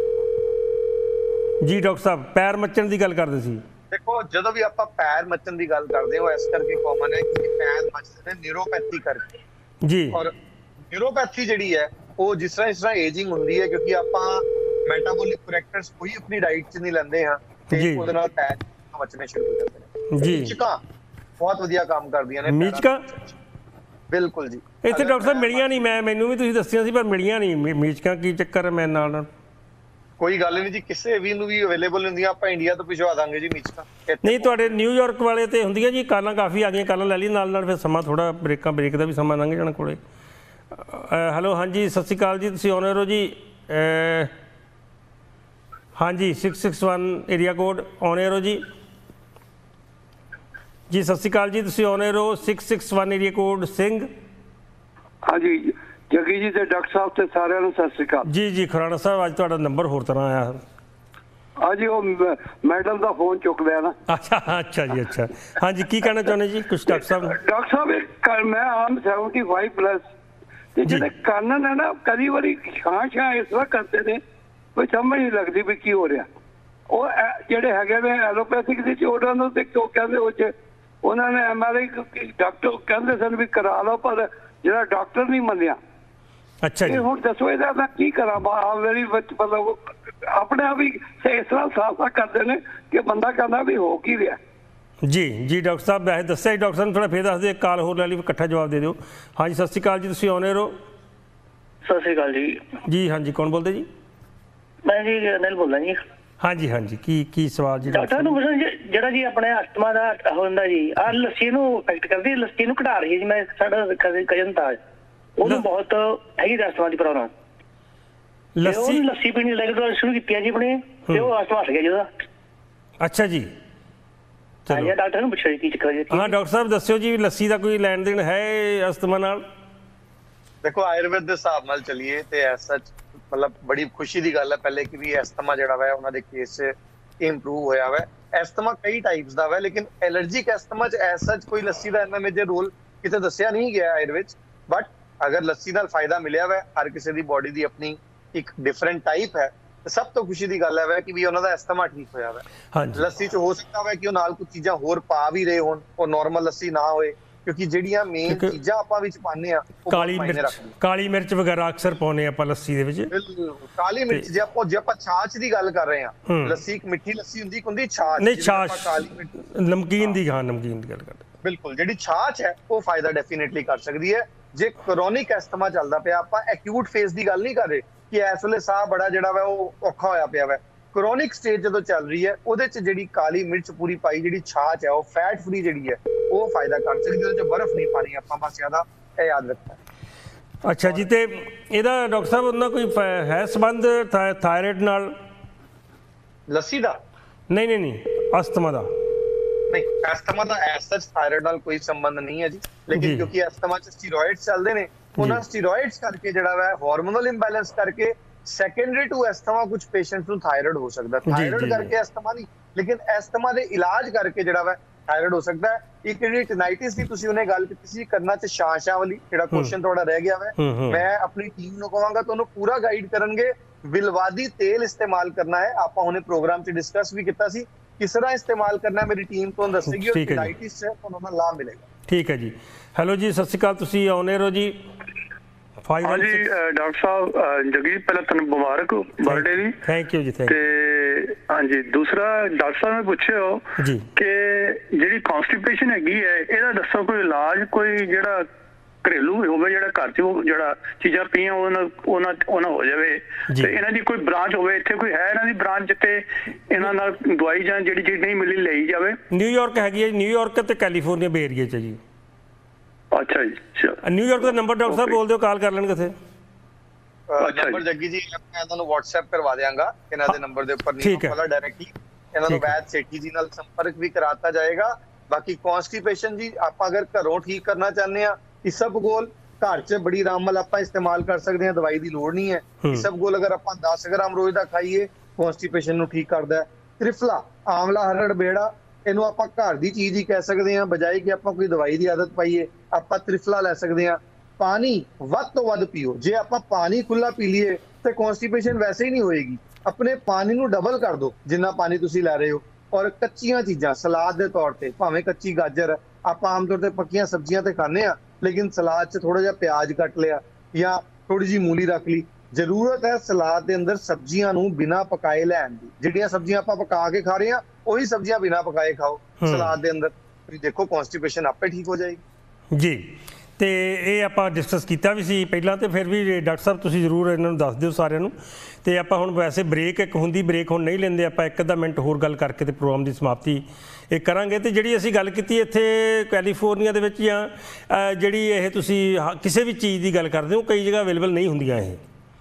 जी। डॉक्टर साहब पैर मचण की गल करदे सी। देखो ਜਦੋਂ ਵੀ ਆਪਾਂ ਪੈਰ ਮੱਚਣ ਦੀ ਗੱਲ ਕਰਦੇ ਹਾਂ ਇਸ ਕਰਕੇ ਕਾਮਨ ਹੈ ਕਿ ਪੈਰ ਮੱਚਦੇ ਨੇ ਨਿਊਰੋਪੈਥੀ ਕਰਕੇ ਜੀ। ਔਰ ਨਿਊਰੋਪੈਥੀ ਜਿਹੜੀ ਹੈ ਉਹ ਜਿਸ ਤਰ੍ਹਾਂ ਇਸ ਤਰ੍ਹਾਂ ਏਜਿੰਗ ਹੁੰਦੀ ਹੈ ਕਿਉਂਕਿ ਆਪਾਂ ਮੈਟਾਬੋਲਿਕ ਕਰੈਕਟਰਸ ਕੋਈ ਆਪਣੀ ਡਾਈਟ 'ਚ ਨਹੀਂ ਲੈਂਦੇ ਹਾਂ ਤੇ ਉਹਦੇ ਨਾਲ ਪੈਰ ਮੱਚਣੇ ਸ਼ੁਰੂ ਹੋ ਜਾਂਦੇ ਨੇ ਜੀ। ਮਿਚਕਾਂ ਬਹੁਤ ਵਧੀਆ ਕੰਮ ਕਰਦੀਆਂ ਨੇ। ਮਿਚਕਾਂ ਬਿਲਕੁਲ ਜੀ। ਇੱਥੇ ਡਾਕਟਰ ਸਾਹਿਬ ਮਿਲੀਆਂ ਨਹੀਂ, ਮੈਂ ਮੈਨੂੰ ਵੀ ਤੁਸੀਂ ਦੱਸਿਆ ਸੀ ਪਰ ਮਿਲੀਆਂ ਨਹੀਂ ਮਿਚਕਾਂ। ਕੀ ਚੱਕਰ ਹੈ? ਮੈਂ ਨਾਲ ਨਾਲ ਕੋਈ ਗੱਲ ਨਹੀਂ ਜੀ, ਕਿਸੇ ਵੀ ਨੂੰ ਵੀ ਅਵੇਲੇਬਲ ਹੁੰਦੀਆਂ, ਆਪਾਂ ਇੰਡੀਆ ਤੋਂ ਭਿਜਵਾ ਦਾਂਗੇ ਜੀ ਮਿਚਕਾਂ। ਨਹੀਂ ਤੁਹਾਡੇ ਨਿਊਯਾਰਕ ਵਾਲੇ ਤੇ ਹੁੰਦੀਆਂ ਜੀ, ਕਾਲਾਂ ਕਾਫੀ ਆ ਗਈਆਂ, ਕਾਲਾਂ ਲੈ ਲਈ ਨਾਲ ਨਾਲ, ਫਿਰ ਸਮਾਂ ਥੋੜਾ ਬ੍ਰੇਕਾਂ ਬ੍ਰੇਕ ਦਾ ਵੀ ਸਮਾਂ ਲੰਘ ਜਾਣਾ ਕੋਲੇ। ਹੈਲੋ ਹਾਂਜੀ ਸਤਿ ਸ਼੍ਰੀ ਅਕਾਲ ਜੀ, ਤੁਸੀਂ ਆਉਣੇ ਹੋ ਜੀ? ਹਾਂਜੀ six six one area code ਆਉਣੇ ਹੋ ਜੀ। ਜੀ ਸਤਿ ਸ਼੍ਰੀ ਅਕਾਲ ਜੀ, ਤੁਸੀਂ ਆਉਣੇ ਹੋ six six one area code Singh. ਹਾਂਜੀ ਜੱਗੀ ਜੀ ਤੇ ਡਾਕਟਰ ਸਾਹਿਬ ਤੇ ਸਾਰਿਆਂ ਨੂੰ ਸਤਿ ਸ਼੍ਰੀ ਅਕਾਲ ਜੀ। ਜੀ ਖੁਰਾਣਾ ਸਾਹਿਬ ਅੱਜ ਤੁਹਾਡਾ ਨੰਬਰ ਹੋਰ ਤਰ੍ਹਾਂ ਆਇਆ। ਹਾਂਜੀ ਉਹ ਮੈਡਮ ਦਾ ਫੋਨ ਚੁੱਕ ਲਿਆ ਨਾ। ਅੱਛਾ ਅੱਛਾ ਜੀ ਅੱਛਾ। ਹਾਂਜੀ ਕੀ ਕਹਿਣਾ ਚਾਹੁੰਦੇ ਜੀ ਕੁਝ ਡਾਕਟਰ ਸਾਹਿਬ? ਡਾਕਟਰ ਸਾਹਿਬ ਮੈਂ ਆਮ ਸੈਵਨਟੀ ਫਾਈਵ ਪਲੱਸ ਤੇ ਜਿਹੜੇ ਕੰਨ ਨੇ ਨਾ ਕਦੀ ਵਾਰੀ ਛਾਂ ਛਾਂ ਇਸ ਤਰ੍ਹਾਂ ਕਰਦੇ ਨੇ ਕੋਈ ਸਮਝ ਨਹੀਂ ਲੱਗਦੀ ਵੀ ਕੀ ਹੋ ਰਿਹਾ। ਉਹ ਜਿਹੜੇ ਹੈਗੇ ਨੇ ਐਲੋਪੈਥਿਕ ਦੇ ਉਹਨਾਂ ਨੂੰ ਤੇ ਕਿਉਂ ਕਹਿੰਦੇ ਉਹ ਚ ਉਹਨਾਂ ਨੇ ਐਮ ਆਰ ਆਈ ਡਾਕਟਰ ਕਹਿੰਦੇ ਸਨ ਵੀ ਕਰਾ ਲਓ, ਪਰ ਜਿਹੜਾ ਡਾਕਟਰ ਨਹੀਂ ਮੰਨਿਆ। ਅੱਛਾ ਜੀ। ਹੁਣ ਦੱਸੋ ਇਹਦਾ ਮੈਂ ਕੀ ਕਰਾਂ? ਮੇਰੀ ਮਤਲਬ ਆਪਣੇ ਆਪ ਹੀ ਇਸ ਤਰ੍ਹਾਂ ਸਾਫਾ ਕਰਦੇ ਨੇ ਕਿ ਬੰਦਾ ਕਹਿੰਦਾ ਵੀ ਹੋ ਕੀ ਰਿਹਾ। ਜੀ ਜੀ ਡਾਕਟਰ ਸਾਹਿਬ ਵੈਸੇ ਦੱਸਿਆ ਜੀ, ਡਾਕਟਰ ਸਾਹਿਬ ਥੋੜਾ ਫੇਰ ਦੱਸ ਦਿਓ, ਕਾਲ ਹੋਰ ਲੈ ਲਈ ਇਕੱਠਾ ਜਵਾਬ ਦੇ ਦਿਓ। ਹਾਂਜੀ ਸਤਿ ਸ਼੍ਰੀ ਅਕਾਲ ਜੀ, ਤੁਸੀਂ ਆਉਣੇ ਹੋ? ਸਤਿ ਸ਼੍ਰੀ ਅਕਾਲ ਜੀ। ਜੀ ਹਾਂਜੀ ਕੌਣ ਬੋਲਦੇ ਜੀ? ਮੈਂ ਜੀ ਅਨਿਲ ਬੋਲਦਾ ਜੀ। ਹਾਂਜੀ ਹਾਂਜੀ ਕੀ ਕੀ ਸਵਾਲ ਜੀ? ਡਾਕਟਰ ਨੂੰ ਪੁੱਛਣਾ ਜਿਹੜਾ ਜੀ ਆਪਣੇ ਅਸਥਮਾ ਦਾ ਹੁੰਦਾ ਜੀ, ਆਹ ਲੱਸੀ ਨੂੰ ਇਫੈਕਟ ਕਰਦੀ, ਲੱਸੀ ਨੂੰ ਘਟਾ ਰਹੀ ਹੈ ਜੀ। ਮੈਂ ਸਾਡਾ ਕਜ਼ਨ ਤਾਂ ਉਹਨੂੰ ਬਹੁਤ ਹੈਗੀ ਅਸਥਮਾ ਦੀ ਪ੍ਰੋਬਲਮ। ਲੱਸੀ ਲੱਸੀ ਪੀਣੀ ਰੈਗੂਲਰ ਸ਼ੁਰੂ ਕੀਤੀ ਹੈ ਜੀ ਆਪਣੇ, ਤੇ ਉਹ ਅਸਥਮਾ ਹਟ ਗਿਆ ਜੀ ਉਹਦਾ। ਅੱਛਾ ਜੀ ਚਲੋ ਡਾਕਟਰ ਨੂੰ ਪੁੱਛੋ ਜੀ ਕੀ ਚੱਕਰ ਹੈ। ਹਾਂ ਡਾਕਟਰ ਸਾਹਿਬ ਦੱਸਿਓ ਜੀ ਲੱਸੀ ਦਾ ਕੋਈ ਲੈਣ ਦੇਣ ਹੈ ਅਸਥਮਾ ਨਾਲ? ਦੇਖੋ ਆਯੁਰਵੇਦ ਦੇ ਹਿਸਾਬ ਨਾਲ ਚੱਲੀਏ ਤੇ ਐਸਾ मतलब बड़ी खुशी की गल है पहले कि भी एस्थमा जिहड़ा वा उन्हां दे केस इंप्रूव होया वा। एस्थमा कई टाइप्स दा वा, लेकिन एलर्जिक एस्थमा च एज सच कोई लस्सी दा इन्ना मेजर रोल किते दस्सिया नहीं गया आयुर्वेद। बट अगर लस्सी नाल फायदा मिलिया वा, हर किसी दी बॉडी दी अपनी एक डिफरेंट टाइप है, तो सब तो खुशी की गल है कि भी उन्हां दा एस्थमा ठीक होया वा। लस्सी च हो सकता है कि नाल कुछ चीज़ां होर पा भी रहे होण, और नॉर्मल लस्सी ना होए, क्योंकि ਜਿਹੜੀਆਂ ਮੇਨ ਚੀਜ਼ਾਂ ਆਪਾਂ ਵਿੱਚ ਪਾਉਂਦੇ ਆ ਕਾਲੀ ਮਿਰਚ ਕਾਲੀ ਮਿਰਚ ਵਗੈਰਾ ਅਕਸਰ ਪਾਉਂਦੇ ਆਪਾਂ ਲੱਸੀ ਦੇ ਵਿੱਚ। ਕਾਲੀ ਮਿਰਚ ਜੇ ਆਪਾਂ ਜੇ ਆਪਾਂ ਛਾਛ ਦੀ ਗੱਲ ਕਰ ਰਹੇ ਆ, ਲੱਸੀ ਇੱਕ ਮਿੱਠੀ ਲੱਸੀ ਹੁੰਦੀ, ਇੱਕ ਹੁੰਦੀ ਛਾਛ। ਨਹੀਂ ਛਾਛ ਕਾਲੀ ਮਿਰਚ ਨਮਕੀਨ ਦੀ, ਹਾਂ ਨਮਕੀਨ ਦੀ ਗੱਲ ਕਰਦੇ। ਬਿਲਕੁਲ ਜਿਹੜੀ ਛਾਛ ਹੈ ਉਹ ਫਾਇਦਾ ਡੈਫੀਨਿਟਲੀ ਕਰ ਸਕਦੀ ਹੈ। ਜੇ ਕ੍ਰੋਨਿਕ ਐਸਥਮਾ ਚੱਲਦਾ ਪਿਆ, ਆਪਾਂ ਐਕਿਊਟ ਫੇਜ਼ ਦੀ ਗੱਲ ਨਹੀਂ ਕਰ ਰਹੇ ਕਿ ਇਸ ਵੇਲੇ ਸਾਹ ਬੜਾ ਜਿਹੜਾ ਵਾ ਉਹ ਔਖਾ ਹੋਇਆ ਪਿਆ ਵਾ। ਕ੍ਰੋਨਿਕ ਸਟੇਜ ਜਦੋਂ ਚੱਲ ਰਹੀ ਹੈ ਉਹਦੇ ਚ ਜਿਹੜੀ ਕਾਲੀ ਮਿਰਚ ਪੂਰੀ ਪਾਈ ਜਿਹੜੀ ਛਾਛ ਹੈ ਉਹ ਫੈਟ ਫਰੀ ਜਿਹੜੀ ਹੈ ਉਹ ਫਾਇਦਾ ਕਰ ਸਕਦੀ ਹੈ। ਉਹਦੇ ਚ ਬਰਫ਼ ਨਹੀਂ ਪਾਣੀ ਆਪਾਂ ਬਸ ਜ਼ਿਆਦਾ ਇਹ ਯਾਦ ਰੱਖਣਾ। ਅੱਛਾ ਜੀ, ਤੇ ਇਹਦਾ ਡਾਕਟਰ ਸਾਹਿਬ ਉਹਨਾਂ ਕੋਈ ਫ- ਹੈ ਸੰਬੰਧ ਥਾ- ਥਾਇਰਾਇਡ ਨਾਲ? ਲੱਸੀ ਦਾ ਨਹੀਂ ਨਹੀਂ ਨਹੀਂ ਅਸਥਮਾ ਦਾ। ਨਹੀਂ, ਐਸਥਮਾ ਦਾ ਐਸ ਸੱਚ ਥਾਇਰਾਇਡ ਨਾਲ ਕੋਈ ਸੰਬੰਧ ਨਹੀਂ ਹੈ ਜੀ, ਜੀ। ਲੇਕਿਨ ਕਿਉਂਕਿ ਐਸਥਮਾ ਚ ਸਟੀਰੋਇਡਸ ਚੱਲਦੇ ਨੇ, ਉਹਨਾਂ ਸਟੀਰੋਇਡਸ ਕਰਕੇ ਜਿਹੜਾ ਵਾ ਹਾਰਮੋਨਲ ਇੰਬੈਲੈਂਸ ਕਰਕੇ ਸੈਕੰਡਰੀ ਟੂ ਐਸਥਮਾ ਕੁਝ ਪੇਸ਼ੈਂਟਸ ਨੂੰ ਥਾਇਰਾਇਡ ਹੋ ਸਕਦਾ। ਜੀ, ਥਾਇਰਾਇਡ ਜੀ। ਕਰਕੇ ਐਸਥਮਾ ਨਹੀਂ, ਲੇਕਿਨ ਐਸਥਮਾ ਦੇ ਇਲਾਜ ਕਰਕੇ ਜਿਹੜਾ ਵਾ ਥਾਇਰਾਇਡ ਹੋ ਸਕਦਾ ਹੈ। ਇੱਕ ਜਿਹੜੀ ਟਿਨਾਈਟਿਸ ਦੀ ਤੁਸੀਂ ਉਹਨੇ ਗੱਲ ਕੀਤੀ ਸੀ ਕੰਨਾਂ 'ਚ ਛਾਂ-ਛਾਂ ਵਾਲੀ, ਜਿਹੜਾ ਕੁਐਸਚਨ ਤੁਹਾਡਾ ਰਹਿ ਗਿਆ ਵਾ, ਹੂੰ, ਹੂੰ। ਮੈਂ ਆਪਣੀ ਟੀਮ ਨੂੰ ਕਹਾਂਗਾ ਤੁਹਾਨੂੰ ਪੂਰਾ ਗਾਈਡ ਕਰਨਗੇ। ਵਿਲਵਾਦੀ ਤੇਲ ਇਸਤੇਮਾਲ ਕਰਨਾ ਹੈ, ਆਪਾਂ ਹੁਣੇ ਪ੍ਰੋਗਰਾਮ 'ਚ ਡਿਸਕਸ ਵੀ ਕੀਤਾ ਸੀ ਕਿਸ ਤਰ੍ਹਾਂ ਇਸਤੇਮਾਲ ਕਰਨਾ, ਮੇਰੀ ਟੀਮ ਤੁਹਾਨੂੰ ਦੱਸੇਗੀ ਔਰ ਠੀਕ ਹੈ ਜੀ। ਟਿਨਾਈਟਿਸ 'ਚ ਤੁਹਾਨੂੰ ਉਹਦਾ ਲਾਭ ਮਿਲੇਗਾ। ਠੀਕ ਹੈ ਜੀ। ਹੈਲੋ ਜੀ, ਸਤਿ ਸ਼੍ਰੀ ਅਕਾਲ, ਤੁਸੀਂ ਆਉਨੇ ਰਹੋ ਜੀ। ਹਾਂਜੀ ਡਾਕਟਰ ਸਾਹਿਬ, ਜਗੀ ਪਹਿਲਾਂ ਤੁਹਾਨੂੰ ਮੁਬਾਰਕ ਬਰਥਡੇ ਦੀ। ਥੈਂਕ ਯੂ ਜੀ, ਥੈਂਕ ਯੂ। ਤੇ ਹਾਂਜੀ, ਦੂਸਰਾ ਡਾਕਟਰ ਸਾਹਿਬ ਨੇ ਪੁੱਛਿਓ ਜੀ ਕਿ ਜਿਹੜੀ ਕਨਸਟੀਪੇਸ਼ਨ ਹੈਗੀ ਹੈ ਇਹਦਾ ਦੱਸੋ ਕੋਈ ਇਲਾਜ, ਕੋਈ ਜਿਹੜਾ ਘਰੇਲੂ ਹੋਵੇ, ਜਿਹੜਾ ਘਰ 'ਚ ਉਹ ਜਿਹੜਾ ਚੀਜ਼ਾਂ ਪਈਆਂ ਉਹਨਾਂ ਉਹਨਾਂ ਉਹਨਾਂ ਹੋ ਜਾਵੇ, ਤੇ ਇਹਨਾਂ ਦੀ ਕੋਈ ਬ੍ਰਾਂਚ ਹੋਵੇ, ਇੱਥੇ ਕੋਈ ਹੈ ਇਹਨਾਂ ਦੀ ਬ੍ਰਾਂਚ ਜਿੱਥੇ ਇਹਨਾਂ ਨਾਲ ਦਵਾਈ ਜਾਂ ਜਿਹੜੀ ਚੀਜ਼ ਨਹੀਂ ਮਿਲੀ ਲਈ ਜਾਵੇ? ਨਿਊਯਾਰਕ ਹੈਗੀ ਹੈ, ਨਿਊਯਾਰਕ ਤੇ ਕੈਲੀਫੋਰਨੀਆ ਬੇ ਏਰੀਆ 'ਚ ਜੀ। ਅੱਛਾ ਜੀ, ਅੱਛਾ। ਨਿਊਯਾਰਕ ਦਾ ਨੰਬਰ ਡਾਕਟਰ ਸਾਹਿਬ ਬੋਲ ਦਿਓ, ਕਾਲ ਕਰ ਲੈਣਗੇ ਇੱਥੇ। ਨੰਬਰ ਜੱਗੀ ਜੀ ਮੈਂ ਤੁਹਾਨੂੰ WhatsApp ਕਰਵਾ ਦਿਆਂਗਾ, ਇਹਨਾਂ ਦੇ ਨੰਬਰ ਦੇ ਉੱਪਰ ਨਹੀਂ ਵਾਲਾ ਡਾਇਰੈਕਟਲੀ ਇਹਨਾਂ ਨੂੰ ਵੈਦ ਸੇਠੀ ਜੀ ਨਾਲ ਸੰਪਰਕ ਵੀ ਕਰਾਤਾ ਜਾਏਗਾ। ਬਾਕੀ ਕਨਸਟੀਪੇਸ਼ਨ ਜੀ ਆਪਾਂ ਅਗਰ ਘਰੋਂ ਠੀਕ ਕਰਨਾ ਚਾਹੁੰਦੇ ਆ, ਇਸਬਗੋਲ ਘਰ 'ਚ ਬੜੀ ਆਰਾਮ ਨਾਲ ਆਪਾਂ ਇਸਤੇਮਾਲ ਕਰ ਸਕਦੇ ਹਾਂ, ਦਵਾਈ ਦੀ ਲੋੜ ਨਹੀਂ ਹੈ। ਇਸਬਗੋਲ ਅਗਰ ਆਪਾਂ ਦਸ ਗ੍ਰਾਮ ਰੋਜ਼ ਦਾ ਖਾਈਏ ਕਨਸਟੀਪੇਸ਼ਨ ਨੂੰ ਠੀਕ ਕਰਦਾ ਹੈ। ਤ੍ਰਿਫਲਾ, ਆਮਲਾ, ਹਰੜ, ਬੇੜਾ, ਇਹਨੂੰ ਆਪਾਂ ਘਰ ਦੀ ਚੀਜ਼ ਹੀ ਕਹਿ ਸਕਦੇ ਹਾਂ, ਬਜਾਏ ਕਿ ਆਪਾਂ ਕੋਈ ਦਵਾਈ ਦੀ ਆਦਤ ਪਾਈਏ। ਆਪਾਂ ਤ੍ਰਿਫਲਾ ਲੈ ਸਕਦੇ ਹਾਂ। ਪਾਣੀ ਵੱਧ ਤੋਂ ਵੱਧ ਪੀਓ, ਜੇ ਆਪਾਂ ਪਾਣੀ ਖੁੱਲਾ ਪੀ ਲਈਏ ਤੇ ਕਨਸਟੀਪੇਸ਼ਨ ਵੈਸੇ ਹੀ ਨਹੀਂ ਹੋਏਗੀ। ਆਪਣੇ ਪਾਣੀ ਨੂੰ ਡਬਲ ਕਰ ਦਿਓ ਜਿੰਨਾ ਪਾਣੀ ਤੁਸੀਂ ਲੈ ਰਹੇ ਹੋ। ਔਰ ਕੱਚੀਆਂ ਚੀਜ਼ਾਂ ਸਲਾਦ ਦੇ ਤੌਰ ਤੇ, ਭਾਵੇਂ ਕੱਚੀ ਗਾਜਰ, ਆਪਾਂ ਆਮ ਤੌਰ ਤੇ ਪੱਕੀਆਂ ਸਬਜ਼ੀਆਂ ਤੇ ਖਾਂਦੇ ਆ, ਲੇਕਿਨ ਸਲਾਦ 'ਚ ਥੋੜਾ ਜਿਹਾ ਪਿਆਜ਼ ਕੱਟ ਲਿਆ ਜਾਂ ਥੋੜੀ ਜਿਹੀ ਮੂਲੀ ਰੱਖ ਲਈ। ਜ਼ਰੂਰਤ ਹੈ ਸਲਾਦ ਦੇ ਅੰਦਰ ਸਬਜ਼ੀਆਂ ਨੂੰ ਬਿਨਾਂ ਪਕਾਏ ਲੈਣ ਦੀ। ਜਿਹੜੀਆਂ ਸਬਜ਼ੀਆਂ ਆਪਾਂ ਪਕਾ ਕੇ ਖਾ ਰਹੇ ਹਾਂ ਉਹੀ ਸਬਜ਼ੀਆਂ ਬਿਨਾਂ ਪਕਾਏ ਖਾਓ ਸਲਾਦ ਦੇ ਅੰਦਰ, ਤੁਸੀਂ ਦੇਖੋ ਕਨਸਟੀਪੇਸ਼ਨ ਆਪੇ ਠੀਕ ਹੋ ਜਾਏਗੀ ਜੀ। ਤੇ ਇਹ ਆਪਾਂ ਡਿਸਕਸ ਕੀਤਾ ਵੀ ਸੀ ਪਹਿਲਾਂ, ਤੇ ਫਿਰ ਵੀ ਡਾਕਟਰ ਸਾਹਿਬ ਤੁਸੀਂ ਜ਼ਰੂਰ ਇਹਨਾਂ ਨੂੰ ਦੱਸ ਦਿਓ ਸਾਰਿਆਂ ਨੂੰ। ਤੇ ਆਪਾਂ ਹੁਣ ਵੈਸੇ ਬ੍ਰੇਕ ਇੱਕ ਹੁੰਦੀ, ਬ੍ਰੇਕ ਹੁਣ ਨਹੀਂ ਲੈਂਦੇ, ਆਪਾਂ ਇੱਕ ਅੱਧਾ ਮਿੰਟ ਹੋਰ ਗੱਲ ਕਰਕੇ ਤੇ ਪ੍ਰੋਗਰਾਮ ਦੀ ਸਮਾਪਤੀ ਇਹ ਕਰਾਂਗੇ। ਤੇ ਜਿਹੜੀ ਅਸੀਂ ਗੱਲ ਕੀਤੀ ਇੱਥੇ ਕੈਲੀਫੋਰਨੀਆ ਦੇ ਵਿੱਚ ਜਾਂ ਜਿਹੜੀ ਇਹ ਤੁਸੀਂ ਕਿਸੇ ਵੀ ਚੀਜ਼ ਦੀ ਗੱਲ ਕਰਦੇ ਹੋ, ਕਈ ਜਗ੍ਹਾ ਅਵੇਲੇਬਲ ਨਹੀਂ ਹੁੰਦੀਆਂ ਇਹ,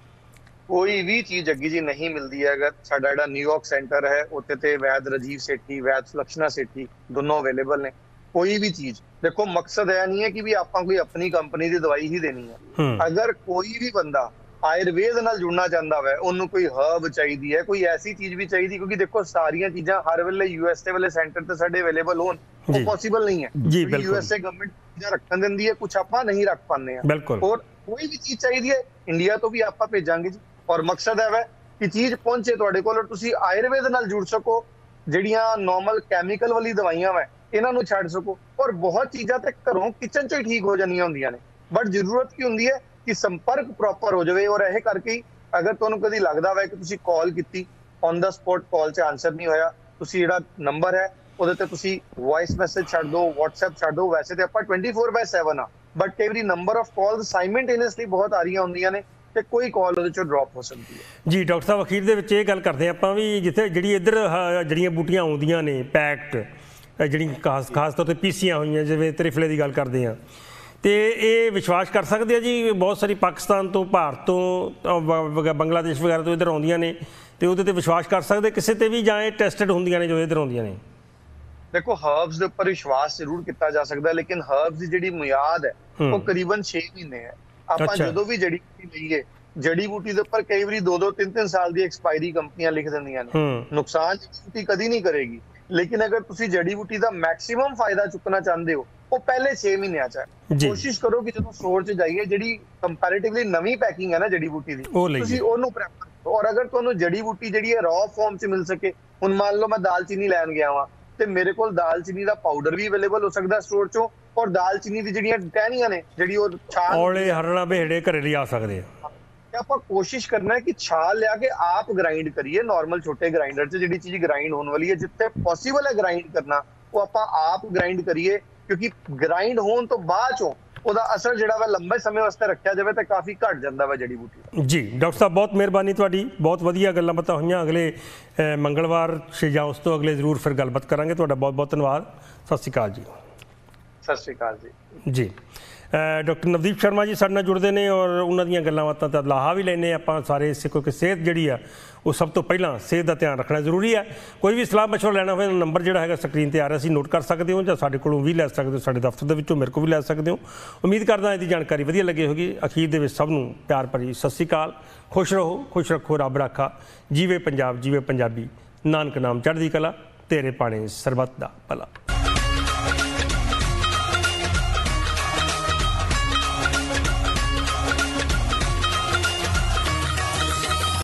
ਕੋਈ ਵੀ ਚੀਜ਼ ਅੱਗੀ ਜੀ ਨਹੀਂ ਮਿਲਦੀ ਹੈ। ਅਗਰ ਸਾਡਾ ਜਿਹੜਾ ਨਿਊਯਾਰਕ ਸੈਂਟਰ ਹੈ ਉੱਥੇ ਤੇ ਵੈਦ ਰਾਜੀਵ ਸੇਠੀ, ਵੈਦ ਸੁਲਕਸ਼ਨਾ ਸੇਠੀ ਦੋਨੋਂ ਅਵੇਲੇਬਲ ਨੇ। ਕੋਈ ਵੀ ਚੀਜ਼ ਦੇਖੋ, ਮਕਸਦ ਇਹ ਨਹੀਂ ਹੈ ਕਿ ਵੀ ਆਪਾਂ ਕੋਈ ਆਪਣੀ ਕੰਪਨੀ ਦੀ ਦਵਾਈ ਹੀ ਦੇਣੀ ਹੈ। ਅਗਰ ਕੋਈ ਵੀ ਬੰਦਾ ਆਯੁਰਵੇਦ ਨਾਲ ਜੁੜਨਾ ਚਾਹੁੰਦਾ ਹੈ, ਉਹਨੂੰ ਕੋਈ ਹਰਬ ਚਾਹੀਦੀ ਹੈ, ਕੋਈ ਐਸੀ ਚੀਜ਼ ਵੀ ਚਾਹੀਦੀ, ਕਿਉਂਕਿ ਦੇਖੋ ਸਾਰੀਆਂ ਚੀਜ਼ਾਂ ਹਰ ਵੇਲੇ ਯੂਐਸਏ ਵਾਲੇ ਸੈਂਟਰ ਤੇ ਸਾਡੇ ਅਵੇਲੇਬਲ ਹੋਣ ਉਹ ਪੋਸੀਬਲ ਨਹੀਂ ਹੈ। ਯੂਐਸਏ ਗਵਰਨਮੈਂਟ ਚੀਜ਼ਾਂ ਰੱਖਣ ਦਿੰਦੀ ਹੈ, ਕੁਝ ਆਪਾਂ ਨਹੀਂ ਰੱਖ ਪਾਉਂਦੇ ਆ। ਔਰ ਕੋਈ ਵੀ ਚੀਜ਼ ਚਾਹੀਦੀ ਹੈ ਇੰਡੀਆ ਤੋਂ ਵੀ ਆਪਾਂ ਭੇਜਾਂਗੇ ਜੀ। ਔਰ ਮਕਸਦ ਹੈ ਕਿ ਚੀਜ਼ ਪਹੁੰਚੇ ਤੁਹਾਡੇ ਕੋਲ ਔਰ ਤੁਸੀਂ ਆਯੁਰਵੇਦ ਨਾਲ ਜੁੜ ਸਕੋ, ਜਿਹੜੀਆਂ ਨਾਰਮਲ ਕੈਮੀਕਲ ਵਾਲੀ ਦਵਾਈਆਂ ਵਾ ਇਹਨਾਂ ਨੂੰ ਛੱਡ ਸਕੋ। ਔਰ ਬਹੁਤ ਚੀਜ਼ਾਂ ਤੇ ਘਰੋਂ ਕਿਚਨ 'ਚ ਹੀ ਠੀਕ ਹੋ ਜਾਂਦੀਆਂ ਹੁੰਦੀਆਂ ਨੇ, ਬਟ ਜ਼ਰੂਰਤ ਕੀ ਹੁੰਦੀ ਹੈ ਕਿ ਸੰਪਰਕ ਪ੍ਰੋਪਰ ਹੋ ਜਾਵੇ। ਔਰ ਇਹ ਕਰਕੇ ਹੀ ਅਗਰ ਤੁਹਾਨੂੰ ਕਦੀ ਲੱਗਦਾ ਵਾ ਕਿ ਤੁਸੀਂ ਕਾਲ ਕੀਤੀ, ਔਨ ਦਾ ਸਪੌਟ ਕਾਲ 'ਚ ਆਨਸਰ ਨਹੀਂ ਹੋਇਆ, ਤੁਸੀਂ ਜਿਹੜਾ ਨੰਬਰ ਹੈ ਉਹਦੇ ਤੇ ਤੁਸੀਂ ਵੌਇਸ ਮੈਸੇਜ ਛੱਡ ਦਿਓ, WhatsApp ਛੱਡ ਦਿਓ। ਵੈਸੇ ਤੇ ਆਪਾਂ ਟਵੈਂਟੀ ਫੋਰ ਬਾਏ ਸੈਵਨ ਆ, ਬਟ ਕਈ ਵਾਰੀ ਨੰਬਰ ਆਫ ਕਾਲਸ ਸਾਈਮਲਟੇਨੀਅਸਲੀ ਬਹੁਤ ਆ ਰਹੀਆਂ ਹੁੰਦੀਆਂ ਨੇ ਤੇ ਕੋਈ ਕਾਲ ਉਹਦੇ ਚੋਂ ਡ੍ਰੌਪ ਹੋ ਸਕਦੀ ਹੈ। ਜੀ ਡਾਕਟਰ ਸਾਹਿਬ, ਅਖੀਰ ਦੇ ਵਿੱਚ ਇਹ ਗੱਲ ਕਰਦੇ ਆਪਾਂ ਵੀ ਜਿੱਥੇ ਜਿਹੜੀ ਇੱਧਰ ਜਿਹੜੀਆਂ ਬੂਟੀਆਂ ਆਉਂਦੀਆਂ ਨੇ ਪੈਕਟ, ਜਿਹੜੀਆਂ ਖਾਸ ਖਾਸ ਤੌਰ ਤੇ ਪੀਸੀਆਂ ਹੋਈਆਂ, ਜਿਵੇਂ ਤ੍ਰਿਫਲੇ ਦੀ ਗੱਲ ਕਰਦੇ ਹਾਂ, ਤੇ ਇਹ ਵਿਸ਼ਵਾਸ ਕਰ ਸਕਦੇ ਆ ਜੀ? ਬਹੁਤ ਸਾਰੀ ਪਾਕਿਸਤਾਨ ਤੋਂ, ਭਾਰਤ ਤੋਂ, ਬੰਗਲਾਦੇਸ਼ ਵਗੈਰਾ ਤੋਂ ਇੱਧਰ ਆਉਂਦੀਆਂ ਨੇ, ਤੇ ਉਹਦੇ ਤੇ ਵਿਸ਼ਵਾਸ ਕਰ ਸਕਦੇ ਕਿਸੇ ਤੇ ਵੀ, ਜਾਂ ਇਹ ਟੈਸਟਡ ਹੁੰਦੀਆਂ ਨੇ ਜੋ ਇੱਧਰ ਆਉਂਦੀਆਂ ਨੇ? ਦੇਖੋ ਹਰਬਸ ਦੇ ਉੱਪਰ ਵਿਸ਼ਵਾਸ ਜ਼ਰੂਰ ਕੀਤਾ ਜਾ ਸਕਦਾ, ਲੇਕਿਨ ਹਰਬਸ ਦੀ ਜਿਹੜੀ ਮਿਆਦ ਹੈ ਉਹ ਕਰੀਬਨ ਛੇ ਮਹੀਨੇ ਹੈ। ਆਪਾਂ ਜਦੋਂ ਵੀ ਜੜੀ ਬੂਟੀ ਲਈਏ, ਜੜੀ ਬੂਟੀ ਦੇ ਉੱਪਰ ਕਈ ਵਾਰੀ ਦੋ ਦੋ ਤਿੰਨ ਤਿੰਨ ਸਾਲ ਦੀ ਐਕਸਪਾਇਰੀ ਕੰਪਨੀਆਂ ਲਿਖ ਦਿੰਦੀਆਂ ਨੇ। ਨੁਕਸਾਨ ਜੜੀ ਬੂਟੀ ਕਦੀ ਨਹੀਂ ਕਰੇਗੀ, ਲੇਕਿਨ ਅਗਰ ਤੁਸੀਂ ਜੜੀ ਬੂਟੀ ਦਾ ਮੈਕਸਿਮਮ ਫਾਇਦਾ ਚੁੱਕਣਾ ਚਾਹੁੰਦੇ ਹੋ ਉਹ ਪਹਿਲੇ ਛੇ ਮਹੀਨਿਆਂ 'ਚ ਹੈ। ਕੋਸ਼ਿਸ਼ ਕਰੋ ਕਿ ਜਦੋਂ ਸਟੋਰ 'ਚ ਜਾਈਏ, ਜਿਹੜੀ ਕੰਪੈਰੀਟਿਵਲੀ ਨਵੀਂ ਪੈਕਿੰਗ ਹੈ ਨਾ ਜੜੀ ਬੂਟੀ ਦੀ, ਤੁਸੀਂ ਉਹਨੂੰ ਪ੍ਰੈਫਰ ਕਰੋ। ਔਰ ਅਗਰ ਤੁਹਾਨੂੰ ਜੜੀ ਬੂਟੀ ਜਿਹੜੀ ਹੈ ਰॉ ਫਾਰਮ 'ਚ ਮਿਲ ਸਕੇ, ਹੁਣ ਮੰਨ ਲਓ ਮੈਂ ਦਾਲਚੀਨੀ ਲੈਣ ਗਿਆ ਵਾਂ ਤੇ ਮੇਰੇ ਕੋਲ ਦਾਲਚੀਨੀ ਦਾ ਪਾਊਡਰ ਵੀ ਅਵੇਲੇਬਲ ਹੋ ਸਕਦਾ ਸਟੋਰ 'ਚੋਂ, ਔਰ ਦਾਲਚੀਨੀ ਦੀ ਜਿਹੜੀਆਂ ਟਹਿਣੀਆਂ ਨੇ, ਜਿਹੜੀ ਉਹ ਛਾਲ ਔਲੇ ਹਰੜਾ ਬਿਹੜੇ ਘਰੇ ਲਿਆ ਸਕਦੇ ਆ। ਤੇ ਆਪਾਂ ਕੋਸ਼ਿਸ਼ ਕਰਨਾ ਹੈ ਕਿ ਛਾਲ ਲਿਆ ਕੇ ਆਪ ਗ੍ਰਾਈਂਡ ਕਰੀਏ, ਨਾਰਮਲ ਛੋਟੇ ਗ੍ਰਾਈਂਡਰ 'ਚ ਜਿਹੜੀ ਚੀਜ਼ ਗ੍ਰਾਈਂਡ ਹੋਣ ਵਾਲੀ ਹੈ, ਜਿੱਥੇ ਪੋਸੀਬਲ ਹੈ ਗ੍ਰਾਈਂਡ ਕਰਨਾ ਉਹ ਆਪਾਂ ਆਪ ਗ੍ਰਾਈਂਡ ਕਰੀਏ, ਕਿਉਂਕਿ ਗ੍ਰਾਈਂਡ ਹੋਣ ਤੋਂ ਬਾਅਦ ਚੋਂ ਉਹਦਾ ਅਸਰ ਜਿਹੜਾ ਵਾ ਲੰਬੇ ਸਮੇਂ ਵਾਸਤੇ ਰੱਖਿਆ ਜਾਵੇ ਤਾਂ ਕਾਫੀ ਘਟ ਜਾਂਦਾ ਵਾ ਜੜੀ ਬੂਟੀ। ਜੀ ਡਾਕਟਰ ਸਾਹਿਬ, ਬਹੁਤ ਮਿਹਰਬਾਨੀ ਤੁਹਾਡੀ, ਬਹੁਤ ਵਧੀਆ ਗੱਲਾਂ ਬਾਤਾਂ ਹੋਈਆਂ। ਅਗਲੇ ਮੰਗਲਵਾਰ ਜਾਂ ਉਸ ਤੋਂ ਅਗਲੇ ਜ਼ਰੂਰ ਫਿਰ ਗੱਲਬਾਤ ਕਰਾਂਗੇ। ਤੁਹਾਡਾ ਬਹੁਤ ਬਹੁਤ ਧੰਨਵਾਦ। ਸਤਿ ਸ਼੍ਰੀ ਅਕਾਲ ਜੀ। ਸਤਿ ਸ਼੍ਰੀ ਅਕਾਲ ਜੀ। ਜੀ ਡਾਕਟਰ ਨਵਦੀਪ ਸ਼ਰਮਾ ਜੀ ਸਾਡੇ ਨਾਲ ਜੁੜਦੇ ਨੇ ਔਰ ਉਹਨਾਂ ਦੀਆਂ ਗੱਲਾਂ ਬਾਤਾਂ ਤਾਂ ਲਾਹਾ ਵੀ ਲੈਂਦੇ ਆਪਾਂ ਸਾਰੇ ਇਸੇ, ਕਿਉਂਕਿ ਸਿਹਤ ਜਿਹੜੀ ਆ ਉਹ ਸਭ ਤੋਂ ਪਹਿਲਾਂ ਸਿਹਤ ਦਾ ਧਿਆਨ ਰੱਖਣਾ ਜ਼ਰੂਰੀ ਹੈ। ਕੋਈ ਵੀ ਸਲਾਹ ਮਸ਼ਵਰਾ ਲੈਣਾ ਹੋਵੇ ਨੰਬਰ ਜਿਹੜਾ ਹੈਗਾ ਸਕਰੀਨ ਤੇ ਆ ਰਿਹਾ ਸੀ, ਨੋਟ ਕਰ ਸਕਦੇ ਹੋ ਜਾਂ ਸਾਡੇ ਕੋਲੋਂ ਵੀ ਲੈ ਸਕਦੇ ਹੋ, ਸਾਡੇ ਦਫ਼ਤਰ ਦੇ ਵਿੱਚੋਂ ਮੇਰੇ ਕੋਲ ਵੀ ਲੈ ਸਕਦੇ ਹੋ। ਉਮੀਦ ਕਰਦਾ ਇਹਦੀ ਜਾਣਕਾਰੀ ਵਧੀਆ ਲੱਗੀ ਹੋਗੀ। ਅਖੀਰ ਦੇ ਵਿੱਚ ਸਭ ਨੂੰ ਪਿਆਰ ਭਰੀ ਸਤਿ ਸ਼੍ਰੀ ਅਕਾਲ। ਖੁਸ਼ ਰਹੋ, ਖੁਸ਼ ਰੱਖੋ, ਰੱਬ ਰਾਖਾ। ਜੀਵੇ ਪੰਜਾਬ, ਜੀਵੇ ਪੰਜਾਬੀ। ਨਾਨਕ ਨਾਮ ਚੜ੍ਹਦੀ ਕਲਾ, ਤੇਰੇ ਪਾਣੇ ਸਰਬੱਤ ਦਾ ਭਲਾ।